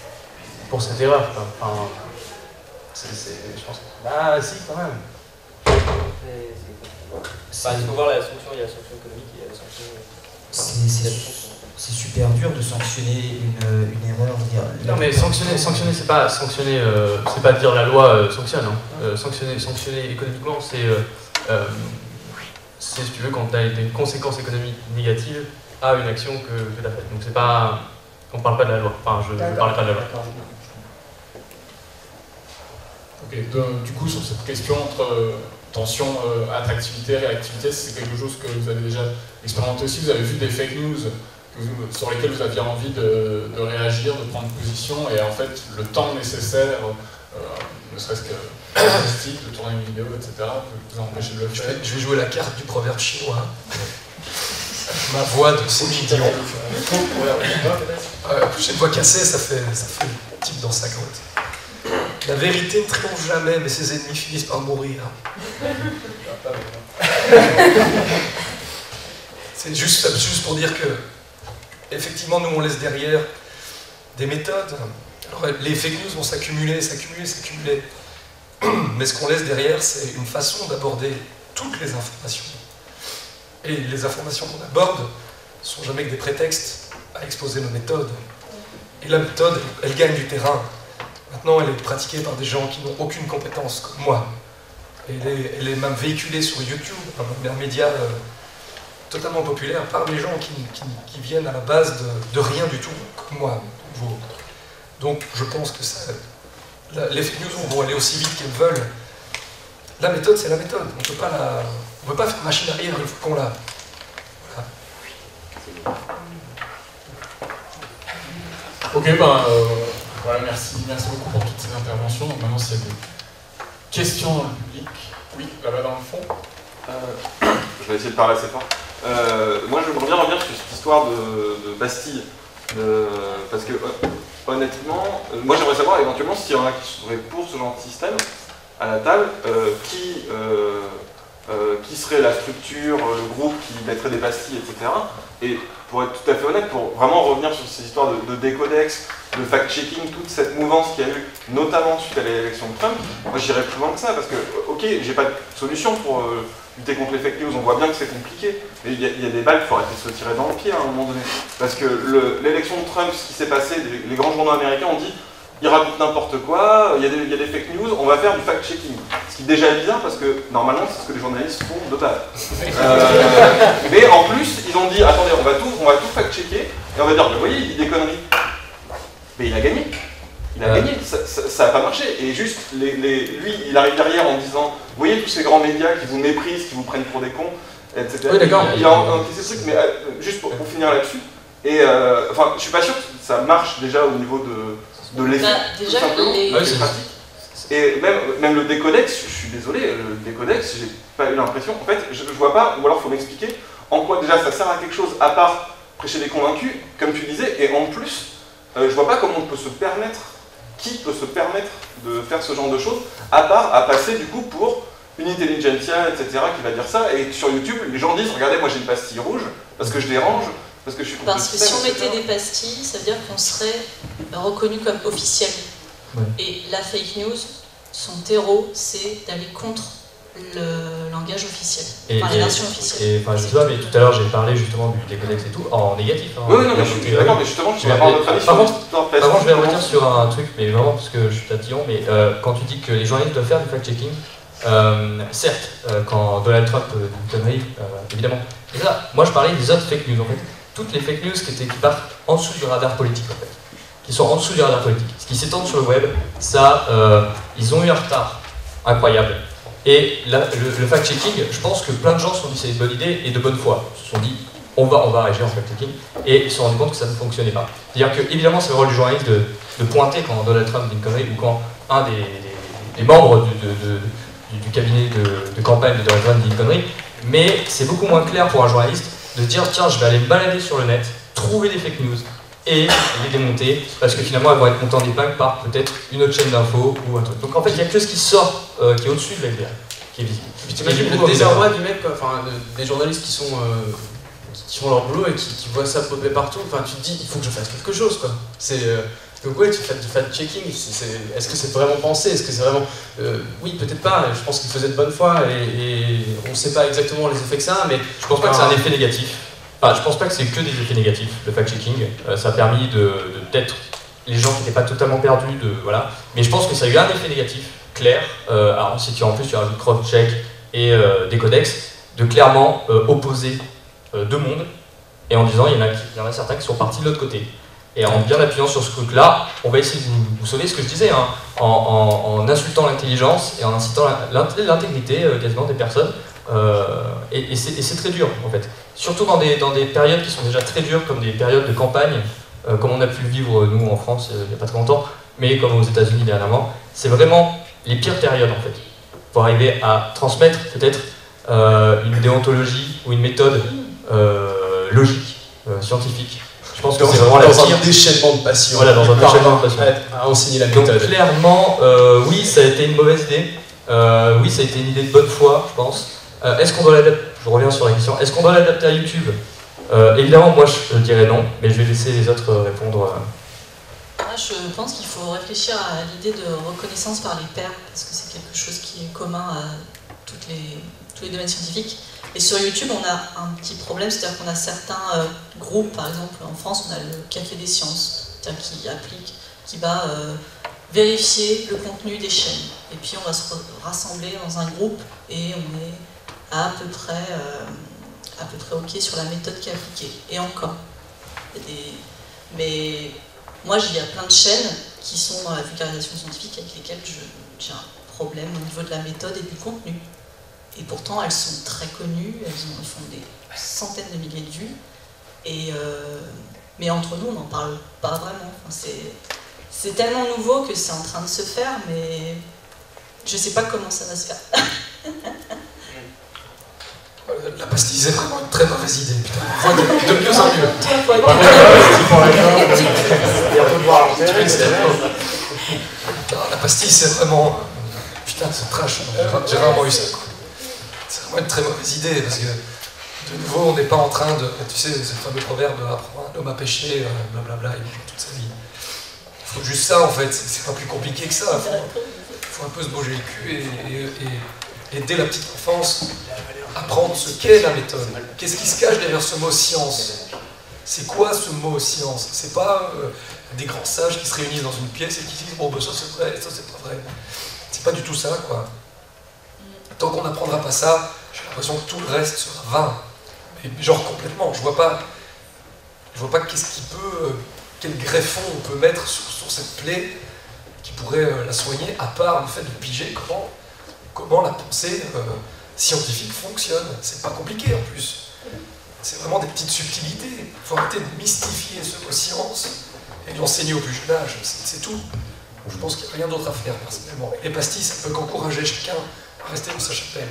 pour cette erreur. Enfin, c'est, c'est, je pense. Ah, si, quand même. Bah, il faut voir la sanction, il y a la sanction économique et il y a la sanction... C'est super dur de sanctionner une, une erreur. Dire, non mais sanctionner, sanctionner c'est pas sanctionner, euh, c'est pas dire la loi euh, sanctionne. Hein. Euh, sanctionner, sanctionner économiquement, c'est, euh, euh, si tu veux, quand tu as des conséquences économiques négatives à une action que, que tu as faite. Donc c'est pas, on parle pas de la loi. Enfin, je ne parle pas de la loi. Ok, donc, du coup, sur cette question entre euh, tension, euh, attractivité, réactivité, c'est quelque chose que vous avez déjà expérimenté aussi. Vous avez vu des fake news que vous, sur lesquelles vous aviez envie de, de réagir, de prendre position, et en fait, le temps nécessaire euh, ne serait-ce que logistique, de tourner une vidéo, et cetera, peut vous empêcher de le Je faire. vais, je vais jouer la carte du proverbe chinois. Ma voix de Céline Dion. Euh, j'ai une voix cassée, ça fait, ça fait le type dans sa grotte. La vérité ne triomphe jamais, mais ses ennemis finissent par mourir. C'est juste, juste pour dire que, effectivement, nous on laisse derrière des méthodes. Alors, les fake news vont s'accumuler, s'accumuler, s'accumuler. Mais ce qu'on laisse derrière, c'est une façon d'aborder toutes les informations. Et les informations qu'on aborde ne sont jamais que des prétextes à exposer nos méthodes. Et la méthode, elle gagne du terrain. Maintenant, elle est pratiquée par des gens qui n'ont aucune compétence, comme moi. Elle est, elle est même véhiculée sur YouTube, un média euh, totalement populaire, par des gens qui, qui, qui viennent à la base de, de rien du tout, comme moi. Vous. Donc, je pense que ça, la, les fake news vont aller aussi vite qu'elles veulent. La méthode, c'est la méthode. On ne peut pas la... On ne peut pas faire machine arrière, il faut qu'on la... Voilà. Ok, ben euh, voilà, merci, merci beaucoup pour toutes ces interventions. Donc maintenant, s'il y a des questions dans le public. Oui, là-bas dans le fond. Euh, je vais essayer de parler assez fort. Euh, moi, je voudrais bien revenir sur cette histoire de, de Bastille. De, parce que, euh, honnêtement, euh, moi j'aimerais savoir éventuellement s'il y en a qui seraient pour ce genre de système à la table, euh, qui... Euh, Euh, qui serait la structure, euh, le groupe qui mettrait des pastilles, et cetera. Et pour être tout à fait honnête, pour vraiment revenir sur ces histoires de, de décodex, de fact-checking, toute cette mouvance qu'il y a eu, notamment suite à l'élection de Trump, moi j'irais plus loin que ça, parce que, ok, j'ai pas de solution pour euh, lutter contre les fake news, on voit bien que c'est compliqué, mais il y, y a des balles qu'il faut arrêter de se tirer dans le pied à un moment donné. Parce que l'élection de Trump, ce qui s'est passé, les, les grands journaux américains ont dit il raconte n'importe quoi, il y, a des, il y a des fake news, on va faire du fact-checking. Ce qui est déjà bizarre parce que normalement c'est ce que les journalistes font de base. Euh, mais en plus, ils ont dit attendez, on va tout, on va tout fact-checker et on va dire, vous voyez, il dit des conneries. Mais il a gagné. Il a ouais. gagné, ça n'a pas marché. Et juste, les, les, lui, il arrive derrière en disant vous voyez tous ces grands médias qui vous méprisent, qui vous prennent pour des cons, et cetera. Oui, d'accord. Il, il a encaissé ce truc, mais euh, juste pour, pour finir là-dessus. Et euh, enfin, je suis pas sûr que ça marche déjà au niveau de. de l'effet, bah, déjà, tout simplement, les... ouais, c'est pratique. Et même, même le décodex, je suis désolé, le décodex, j'ai pas eu l'impression, en fait, je, je vois pas, ou alors faut m'expliquer en quoi déjà ça sert à quelque chose, à part prêcher des convaincus, comme tu disais, et en plus, euh, je vois pas comment on peut se permettre, qui peut se permettre de faire ce genre de choses, à part à passer du coup pour une intelligentsia, et cetera, qui va dire ça, et sur YouTube, les gens disent, regardez, moi j'ai une pastille rouge, parce que je dérange, parce que je suis contre Parce que si on mettait des pastilles, ça veut dire qu'on serait reconnu comme officiel. Ouais. Et la fake news, son terreau, c'est d'aller contre le langage officiel, et, enfin, et, la version officielle. Et enfin, je sais pas, mais tout à l'heure j'ai parlé justement du décodex et tout, en négatif. Hein, oui, non, mais je suis d'accord, mais justement, je suis d'accord avec votre Par contre, par contre, je vais revenir sur un truc, mais vraiment parce que je suis tatillon, mais euh, quand tu dis que les journalistes doivent faire du fact-checking, euh, certes, euh, quand Donald Trump euh, dit une connerie, euh, évidemment. Et ça, moi je parlais des autres fake news en fait. Toutes les fake news qui, étaient, qui partent en dessous du radar politique en fait, qui sont en dessous du radar politique. Ce qui s'étend sur le web, ça, euh, ils ont eu un retard incroyable. Et la, le, le fact-checking, je pense que plein de gens se sont dit c'est une bonne idée et de bonne foi. Ils se sont dit on va, on va agir en fact-checking et ils se sont rendus compte que ça ne fonctionnait pas. C'est-à-dire que évidemment c'est le rôle du journaliste de, de pointer quand Donald Trump dit une connerie ou quand un des, des, des membres du, de, de, du, du cabinet de, de campagne de Donald Trump dit une connerie, mais c'est beaucoup moins clair pour un journaliste de dire tiens je vais aller me balader sur le net, trouver des fake news et les démonter parce que finalement elles vont être montées en épingle par peut-être une autre chaîne d'infos ou un truc. Donc en fait il y a que ce qui sort euh, qui est au-dessus de la lumière qui est visible. Puis t'imagines le désarroi du mec, quoi. Enfin de, des journalistes qui sont euh, qui font leur boulot et qui, qui voient ça popper partout. Enfin tu te dis il faut que je fasse quelque chose quoi. C'est euh, donc ouais tu fais du fact-checking. Est-ce que c'est vraiment pensé? Est-ce que c'est vraiment euh, oui peut-être pas. Je pense qu'il faisait de bonne foi et, et on ne sait pas exactement les effets que ça a, mais je pense pas que c'est un effet négatif. Enfin, je pense pas que c'est que des effets négatifs, le fact-checking. Euh, ça a permis de, de peut-être les gens qui n'étaient pas totalement perdus, de, voilà. Mais je pense que ça a eu un effet négatif, clair. Euh, alors, si tu en plus tu rajoutes cross-check et euh, des codex, de clairement euh, opposer euh, deux mondes, et en disant il y, en a, il y en a certains qui sont partis de l'autre côté. Et en bien appuyant sur ce truc-là, on va essayer de vous, vous sauver ce que je disais, hein, en, en, en insultant l'intelligence et en incitant l'intégrité euh, quasiment des personnes. Euh, et et c'est très dur en fait. Surtout dans des, dans des périodes qui sont déjà très dures, comme des périodes de campagne, euh, comme on a pu le vivre nous en France euh, il n'y a pas très longtemps, mais comme aux États-Unis dernièrement. C'est vraiment les pires périodes en fait, pour arriver à transmettre peut-être euh, une déontologie ou une méthode euh, logique, euh, scientifique. Je pense que c'est vraiment la dans pire. un déchaînement de passion. Voilà, dans un déchaînement de passion. À enseigner la méthode. Donc clairement, euh, oui, ça a été une mauvaise idée. Euh, oui, ça a été une idée de bonne foi, je pense. Euh, est-ce qu'on doit l'adapter? Je reviens sur la question. Est-ce qu'on doit l'adapter à YouTube? euh, Évidemment, moi, je dirais non, mais je vais laisser les autres répondre. Euh. Moi, je pense qu'il faut réfléchir à l'idée de reconnaissance par les pairs, parce que c'est quelque chose qui est commun à toutes les, tous les domaines scientifiques. Et sur YouTube, on a un petit problème, c'est-à-dire qu'on a certains euh, groupes, par exemple en France, on a le Café des Sciences, c'est-à-dire qui applique, qui va euh, vérifier le contenu des chaînes. Et puis on va se rassembler dans un groupe et on est à, à peu près, euh, à peu près ok sur la méthode qui est appliquée. Et encore. Il y a des... Mais moi, il y a plein de chaînes qui sont dans la vulgarisation scientifique avec lesquelles j'ai un problème au niveau de la méthode et du contenu. Et pourtant, elles sont très connues, elles, ont, elles font des centaines de milliers de vues. Et euh, mais entre nous, on n'en parle pas vraiment. Enfin, c'est tellement nouveau que c'est en train de se faire, mais je ne sais pas comment ça va se faire. La pastille, c'est vraiment une très mauvaise idée. Putain, de, de mieux en mieux. La pastille, c'est vraiment... Putain, c'est trash. J'ai rarement eu ça. C'est vraiment une très mauvaise idée, parce que, de nouveau, on n'est pas en train de... Tu sais, c'est le fameux proverbe, apprendre un homme à pêcher, blablabla, il mange toute sa vie. Il faut juste ça, en fait. C'est pas plus compliqué que ça. Il faut, faut un peu se bouger le cul et, et, et, et dès la petite enfance, apprendre ce qu'est la méthode. Qu'est-ce qui se cache derrière ce mot science? C'est quoi ce mot science? C'est pas euh, des grands sages qui se réunissent dans une pièce et qui disent bon ben ça c'est vrai, ça c'est pas vrai. C'est pas du tout ça quoi. Tant qu'on n'apprendra pas ça, j'ai l'impression que tout le reste sera vain. Mais genre complètement, je vois pas. Je vois pas qu'est-ce qui peut. Euh, quel greffon on peut mettre sur, sur cette plaie qui pourrait euh, la soigner, à part le fait de piger comment, comment la pensée euh, scientifique fonctionne. C'est pas compliqué en plus. C'est vraiment des petites subtilités. Il faut arrêter de mystifier ce mot science et de l'enseigner au plus jeune âge. C'est tout. Je pense qu'il n'y a rien d'autre à faire personnellement. Et les pastilles, ça peut qu'encourager chacun à rester dans sa chapelle.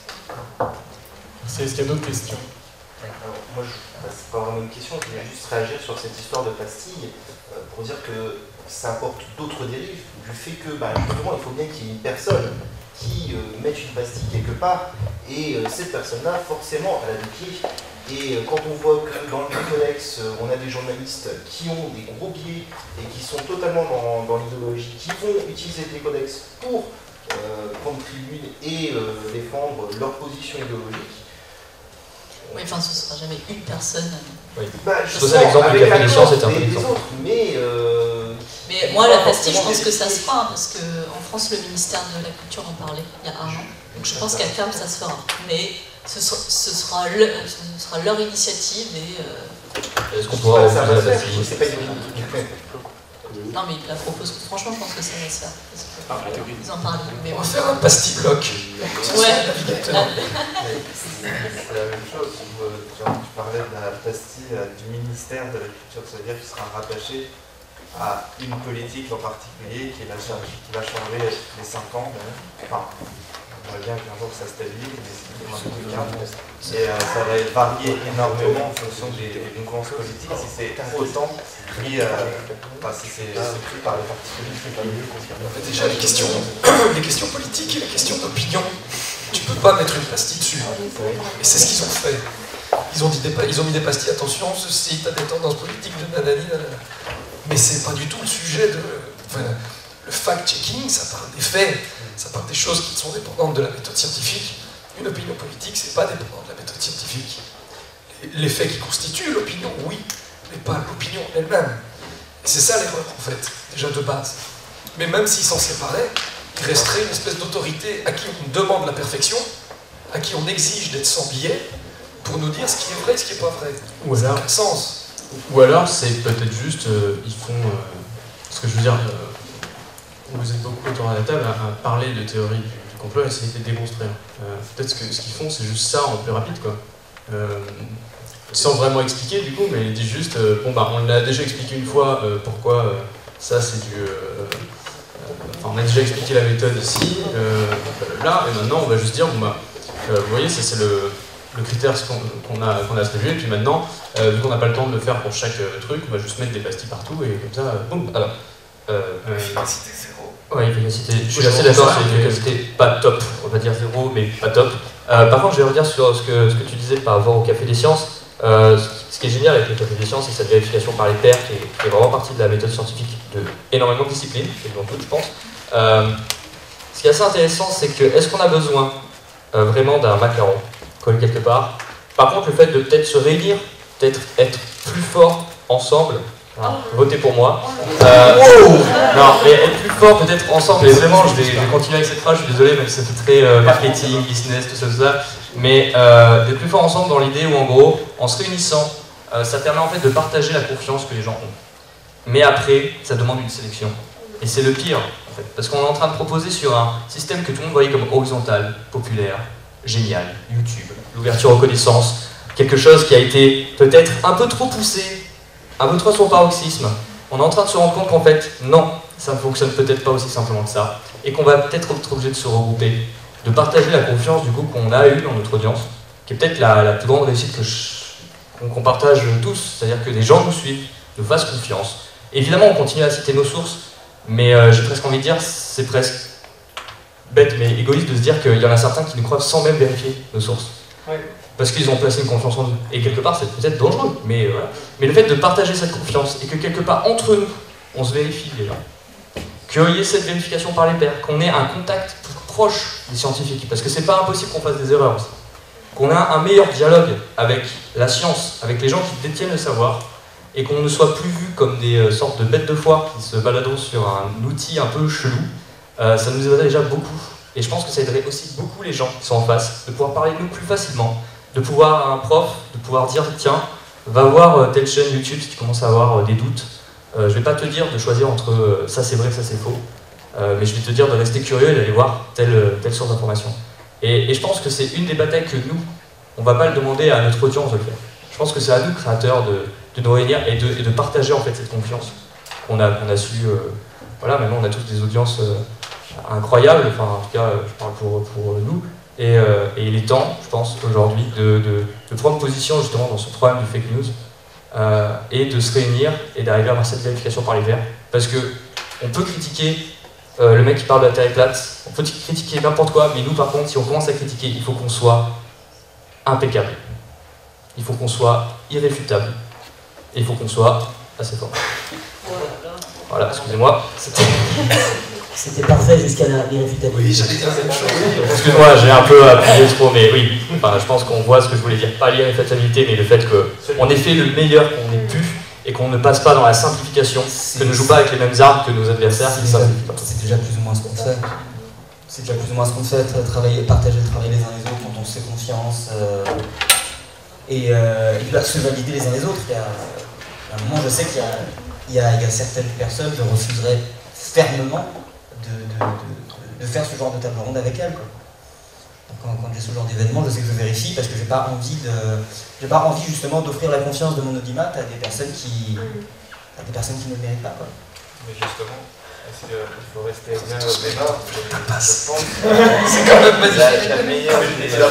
Est-ce qu'il y a d'autres questions? Alors, moi, je, bah, c'est pas vraiment une question, je voulais juste réagir sur cette histoire de pastilles euh, pour dire que ça apporte d'autres dérives du fait que, bah, justement, il faut bien qu'il y ait une personne qui euh, mette une pastille quelque part et euh, cette personne-là, forcément, elle a des pieds. Et euh, quand on voit que dans le codex, euh, on a des journalistes qui ont des gros biais et qui sont totalement dans, dans l'idéologie, qui vont utiliser les codex pour euh, prendre tribune et euh, défendre leur position idéologique. Oui, enfin, ce ne sera jamais une personne. Oui. Bah, je pose l'exemple du Café des Sciences, c'est un peu des autres, mais, euh, mais moi, la pastille, je pense que ça se fera, parce qu'en France, le ministère de la Culture en parlait il y a un an. Donc je pense qu'à terme, ça se fera. Mais ce sera, ce sera, le, ce sera leur initiative et... Euh... Est-ce qu'on pourra refuser la pastille? Non, mais ils la proposent. Franchement, je pense que ça va se faire. Parce que, euh, ils en parlent. Mais on va faire un pastille-bloc. Ouais. C'est la même chose. Tu parlais de la pastille du ministère de la Culture, ça veut dire qu'il sera rattaché à une politique en particulier qui, est la charge, qui va changer les cinq ans. Enfin, on voit bien qu'un jour ça se stabilise, mais c'est un peu calme. Et euh, ça va varier énormément en fonction des, des mouvances politiques. Si c'est autant pris, euh, enfin, si c'est pris par les partis politiques. Déjà, les questions, les questions politiques et les questions d'opinion, tu peux pas mettre une pastille dessus. Et c'est ce qu'ils ont fait. Ils ont, dit des, ils ont mis des pastilles, attention, ceci, t'as des tendances politiques de nanani, nanana. Mais c'est pas du tout le sujet de... Enfin, le fact-checking, ça parle des faits, ça parle des choses qui sont dépendantes de la méthode scientifique. Une opinion politique, c'est pas dépendant de la méthode scientifique. Les, les faits qui constituent l'opinion, oui, mais pas l'opinion elle-même. Et c'est ça l'erreur, en fait, déjà de base. Mais même s'ils s'en séparaient, il resterait une espèce d'autorité à qui on demande la perfection, à qui on exige d'être sans biais, pour nous dire ce qui est vrai et ce qui n'est pas vrai. Ou alors, ça n'a sens. Ou alors, c'est peut-être juste, euh, ils font, euh, ce que je veux dire, euh, vous êtes beaucoup autour de la table à, à parler de théorie du, du complot et essayer de les démontrer. Euh, peut-être que ce qu'ils font, c'est juste ça en plus rapide, quoi. Euh, sans vraiment expliquer, du coup, mais ils disent juste, euh, bon bah, on l'a déjà expliqué une fois, euh, pourquoi euh, ça c'est du, euh, enfin, on a déjà expliqué la méthode ici, euh, là, et maintenant on va juste dire, bon, bah, euh, vous voyez, ça c'est le, le critère qu'on qu'on a, qu'on a attribué, et puis maintenant, euh, vu qu'on n'a pas le temps de le faire pour chaque euh, truc, on va juste mettre des pastilles partout, et comme ça, boum, alors. Euh, euh, efficacité zéro. Ouais, efficacité, je suis assez d'accord, c'est une efficacité pas top, on va dire zéro, mais pas top. Euh, par contre, je vais revenir sur ce que, ce que tu disais par rapport au Café des Sciences. Euh, ce qui est génial avec le Café des Sciences, c'est cette vérification par les pairs qui est, qui est vraiment partie de la méthode scientifique de énormément de disciplines, et dans toutes, je pense. Euh, ce qui est assez intéressant, c'est que est-ce qu'on a besoin euh, vraiment d'un macaron collé quelque part? Par contre, le fait de peut-être se réunir, peut-être être plus fort ensemble, hein, votez pour moi. Euh, non, mais être plus fort peut-être ensemble, et vraiment, je vais, je vais continuer avec cette phrase, je suis désolé, même si ça fait très euh, marketing, business, tout ça, tout ça. Mais euh, d'être plus fort ensemble dans l'idée où en gros, en se réunissant, euh, ça permet en fait de partager la confiance que les gens ont. Mais après, ça demande une sélection. Et c'est le pire, en fait, parce qu'on est en train de proposer sur un système que tout le monde voyait comme horizontal, populaire, génial, YouTube, l'ouverture aux connaissances, quelque chose qui a été peut-être un peu trop poussé, un peu trop sur le paroxysme. On est en train de se rendre compte qu'en fait, non, ça ne fonctionne peut-être pas aussi simplement que ça, et qu'on va peut-être être obligé de se regrouper, de partager la confiance du coup qu'on a eue dans notre audience, qui est peut-être la, la plus grande réussite que je, qu'on partage tous, c'est-à-dire que des gens nous suivent, nous fassent confiance. Évidemment, on continue à citer nos sources, mais euh, j'ai presque envie de dire, c'est presque bête mais égoïste de se dire qu'il y en a certains qui nous croient sans même vérifier nos sources. Ouais. Parce qu'ils ont placé une confiance en nous. Et quelque part, c'est peut-être dangereux, mais euh, voilà. Mais le fait de partager cette confiance, et que quelque part, entre nous, on se vérifie déjà, qu'il y ait cette vérification par les pairs, qu'on ait un contact proche des scientifiques, parce que c'est pas impossible qu'on fasse des erreurs aussi. Qu'on ait un meilleur dialogue avec la science, avec les gens qui détiennent le savoir, et qu'on ne soit plus vu comme des euh, sortes de bêtes de foire qui se baladent sur un outil un peu chelou, euh, ça nous aiderait déjà beaucoup. Et je pense que ça aiderait aussi beaucoup les gens qui sont en face, de pouvoir parler de nous plus facilement, de pouvoir, un prof, de pouvoir dire tiens, va voir euh, telle chaîne YouTube si tu commences à avoir euh, des doutes. Euh, je vais pas te dire de choisir entre euh, ça c'est vrai, ça c'est faux. Euh, mais je vais te dire de rester curieux et d'aller voir telle, telle source d'information. Et, et je pense que c'est une des batailles que nous, on va pas le demander à notre audience de le faire. Je pense que c'est à nous, créateurs, de, de nous réunir et de, et de partager en fait cette confiance qu'on a, qu'on a su. Euh, voilà, maintenant on a tous des audiences euh, incroyables, enfin en tout cas je parle pour, pour nous. Et, euh, et il est temps, je pense, aujourd'hui, de, de, de prendre position justement dans ce problème du fake news euh, et de se réunir et d'arriver à avoir cette vérification par les pairs. Parce que on peut critiquer Euh, le mec qui parle de la Terre est plate, on peut critiquer n'importe quoi, mais nous par contre, si on commence à critiquer, il faut qu'on soit impeccable. Il faut qu'on soit irréfutable. Et il faut qu'on soit assez fort. Voilà, excusez-moi. C'était parfait jusqu'à l'irréfutabilité. Oui, j'allais dire la même chose. Excuse-moi, j'ai un peu appuyé trop, mais oui, enfin, je pense qu'on voit ce que je voulais dire. Pas l'irréfutabilité, mais le fait qu'on ait fait le meilleur qu'on ait pu, et qu'on ne passe pas dans la simplification, que ne joue pas avec les mêmes armes que nos adversaires. C'est déjà plus ou moins ce qu'on fait. C'est déjà plus ou moins ce qu'on fait, travailler, partager le travail les uns les autres quand on se fait confiance. Euh, et, euh, et puis bah, se valider les uns les autres. Il y a, à un moment, je sais qu'il y a, il y a, il y a certaines personnes, je refuserais fermement de, de, de, de faire ce genre de table ronde avec elles. Quoi. Quand, quand j'ai ce genre d'événement, je sais que je vérifie parce que j'ai pas envie de, j'ai pas envie justement d'offrir la confiance de mon audimat à des personnes qui, à des personnes qui ne le méritent pas. Quoi. Mais justement, est-ce qu'il faut rester bien au débat? Je pense c'est quand même magnifique. La, la meilleure des la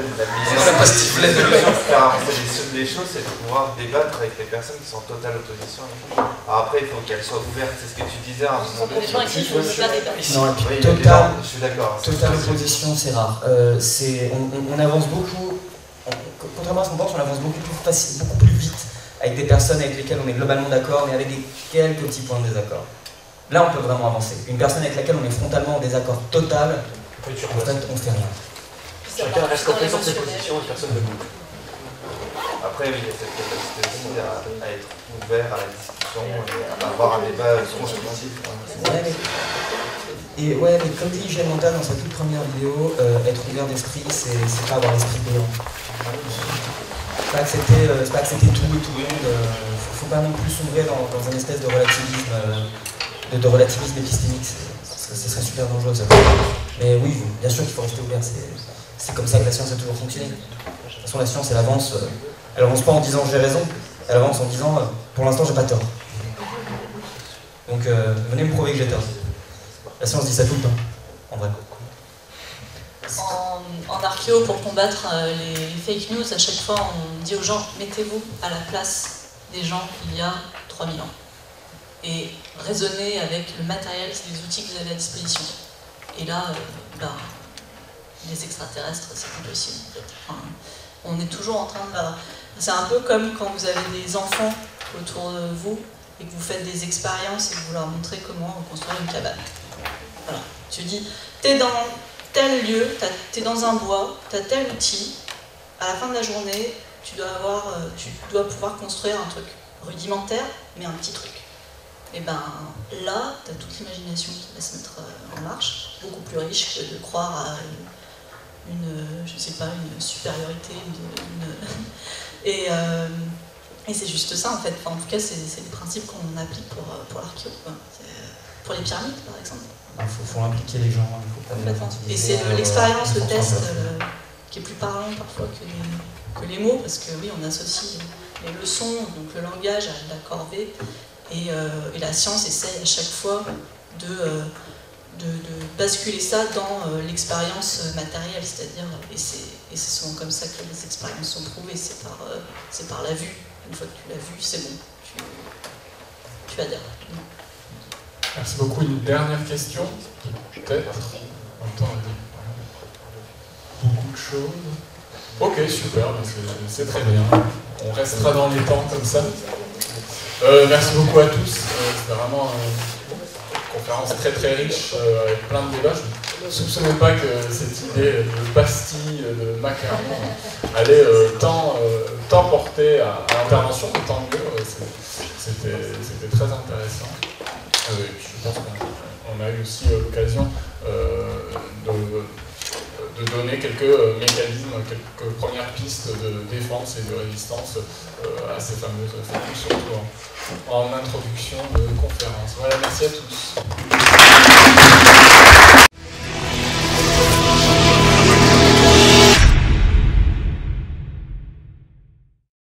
pastille des solutions pour faire avancer les choses, c'est de pouvoir débattre avec les personnes qui sont en totale opposition. Alors après, il faut qu'elles soient ouvertes. C'est ce que tu disais à un moment donné. Non, et puis total, je suis d'accord. Totale opposition, c'est rare. Euh, c'est, on, on, on avance beaucoup, on, contrairement à ce qu'on pense, on avance beaucoup plus facile, beaucoup plus vite avec des personnes avec lesquelles on est globalement d'accord, mais avec des quelques petits points de désaccord. Là, on peut vraiment avancer. Une personne avec laquelle on est frontalement en désaccord total, en fait, on ne fait rien. Chacun reste campé sur ses positions et personne ne bouge. Après, oui, il y a cette capacité aussi à, à être ouvert à la discussion, et à avoir un débat constructif. Ouais, mais... Et ouais, mais comme dit Michel Monta dans sa toute première vidéo, euh, être ouvert d'esprit, c'est pas avoir l'esprit brillant. C'est pas accepter, euh, pas accepter tout et tout le monde. Euh, faut, faut pas non plus sombrer dans, dans un espèce de relativisme, euh, de, de relativisme épistémique. Ce serait super dangereux ça. Mais oui, bien sûr qu'il faut rester ouvert. C'est comme ça que la science a toujours fonctionné. De toute façon, la science, elle avance. Euh, elle avance pas en disant j'ai raison. Elle avance en disant euh, pour l'instant j'ai pas tort. Donc euh, venez me prouver que j'ai tort. Là, si on se dit ça tout le temps, en vrai. En, en archéo, pour combattre euh, les, les fake news, à chaque fois on dit aux gens, mettez-vous à la place des gens il y a trois mille ans. Et raisonnez avec le matériel, c'est les outils que vous avez à disposition. Et là, euh, ben, les extraterrestres, c'est impossible en fait. Enfin, on est toujours en train de... C'est un peu comme quand vous avez des enfants autour de vous et que vous faites des expériences et que vous leur montrez comment construire une cabane. Voilà. Tu dis, t'es dans tel lieu, t'es dans un bois, t'as tel outil, à la fin de la journée, tu dois, avoir, tu dois pouvoir construire un truc rudimentaire, mais un petit truc. Et ben là, t'as toute l'imagination qui va se mettre en marche, beaucoup plus riche que de croire à une, une je sais pas, une supériorité, une, une... et, euh, et c'est juste ça en fait. Enfin, en tout cas, c'est les principes qu'on applique pour, pour l'archéo, pour les pyramides par exemple. Il faut, faut impliquer les gens, il faut pas les Et c'est l'expérience, le, le test euh, qui est plus parlant parfois que les, que les mots, parce que oui, on associe les leçons, donc le langage à la corvée, et, euh, et la science essaye à chaque fois de, euh, de, de basculer ça dans euh, l'expérience matérielle, c'est-à-dire, et c'est souvent comme ça que les expériences sont prouvées, c'est par, euh, c'est par la vue. Une fois que tu l'as vu, c'est bon, tu, tu adhères. Merci beaucoup. Une dernière question, peut-être. En même temps, beaucoup de choses. Ok, super, c'est très bien. On restera dans les temps comme ça. Euh, merci beaucoup à tous. Euh, C'était vraiment une conférence très très riche, euh, avec plein de débats. Je ne soupçonnais pas que cette idée de pastille, de macaron, allait euh, tant, euh, tant porter à, à l'intervention, mais tant mieux. C'était très intéressant. Euh, et puis je pense qu'on a eu aussi euh, l'occasion euh, de, de donner quelques euh, mécanismes, quelques premières pistes de défense et de résistance euh, à ces fameuses fake news, surtout en, en introduction de conférence. Voilà, merci à tous.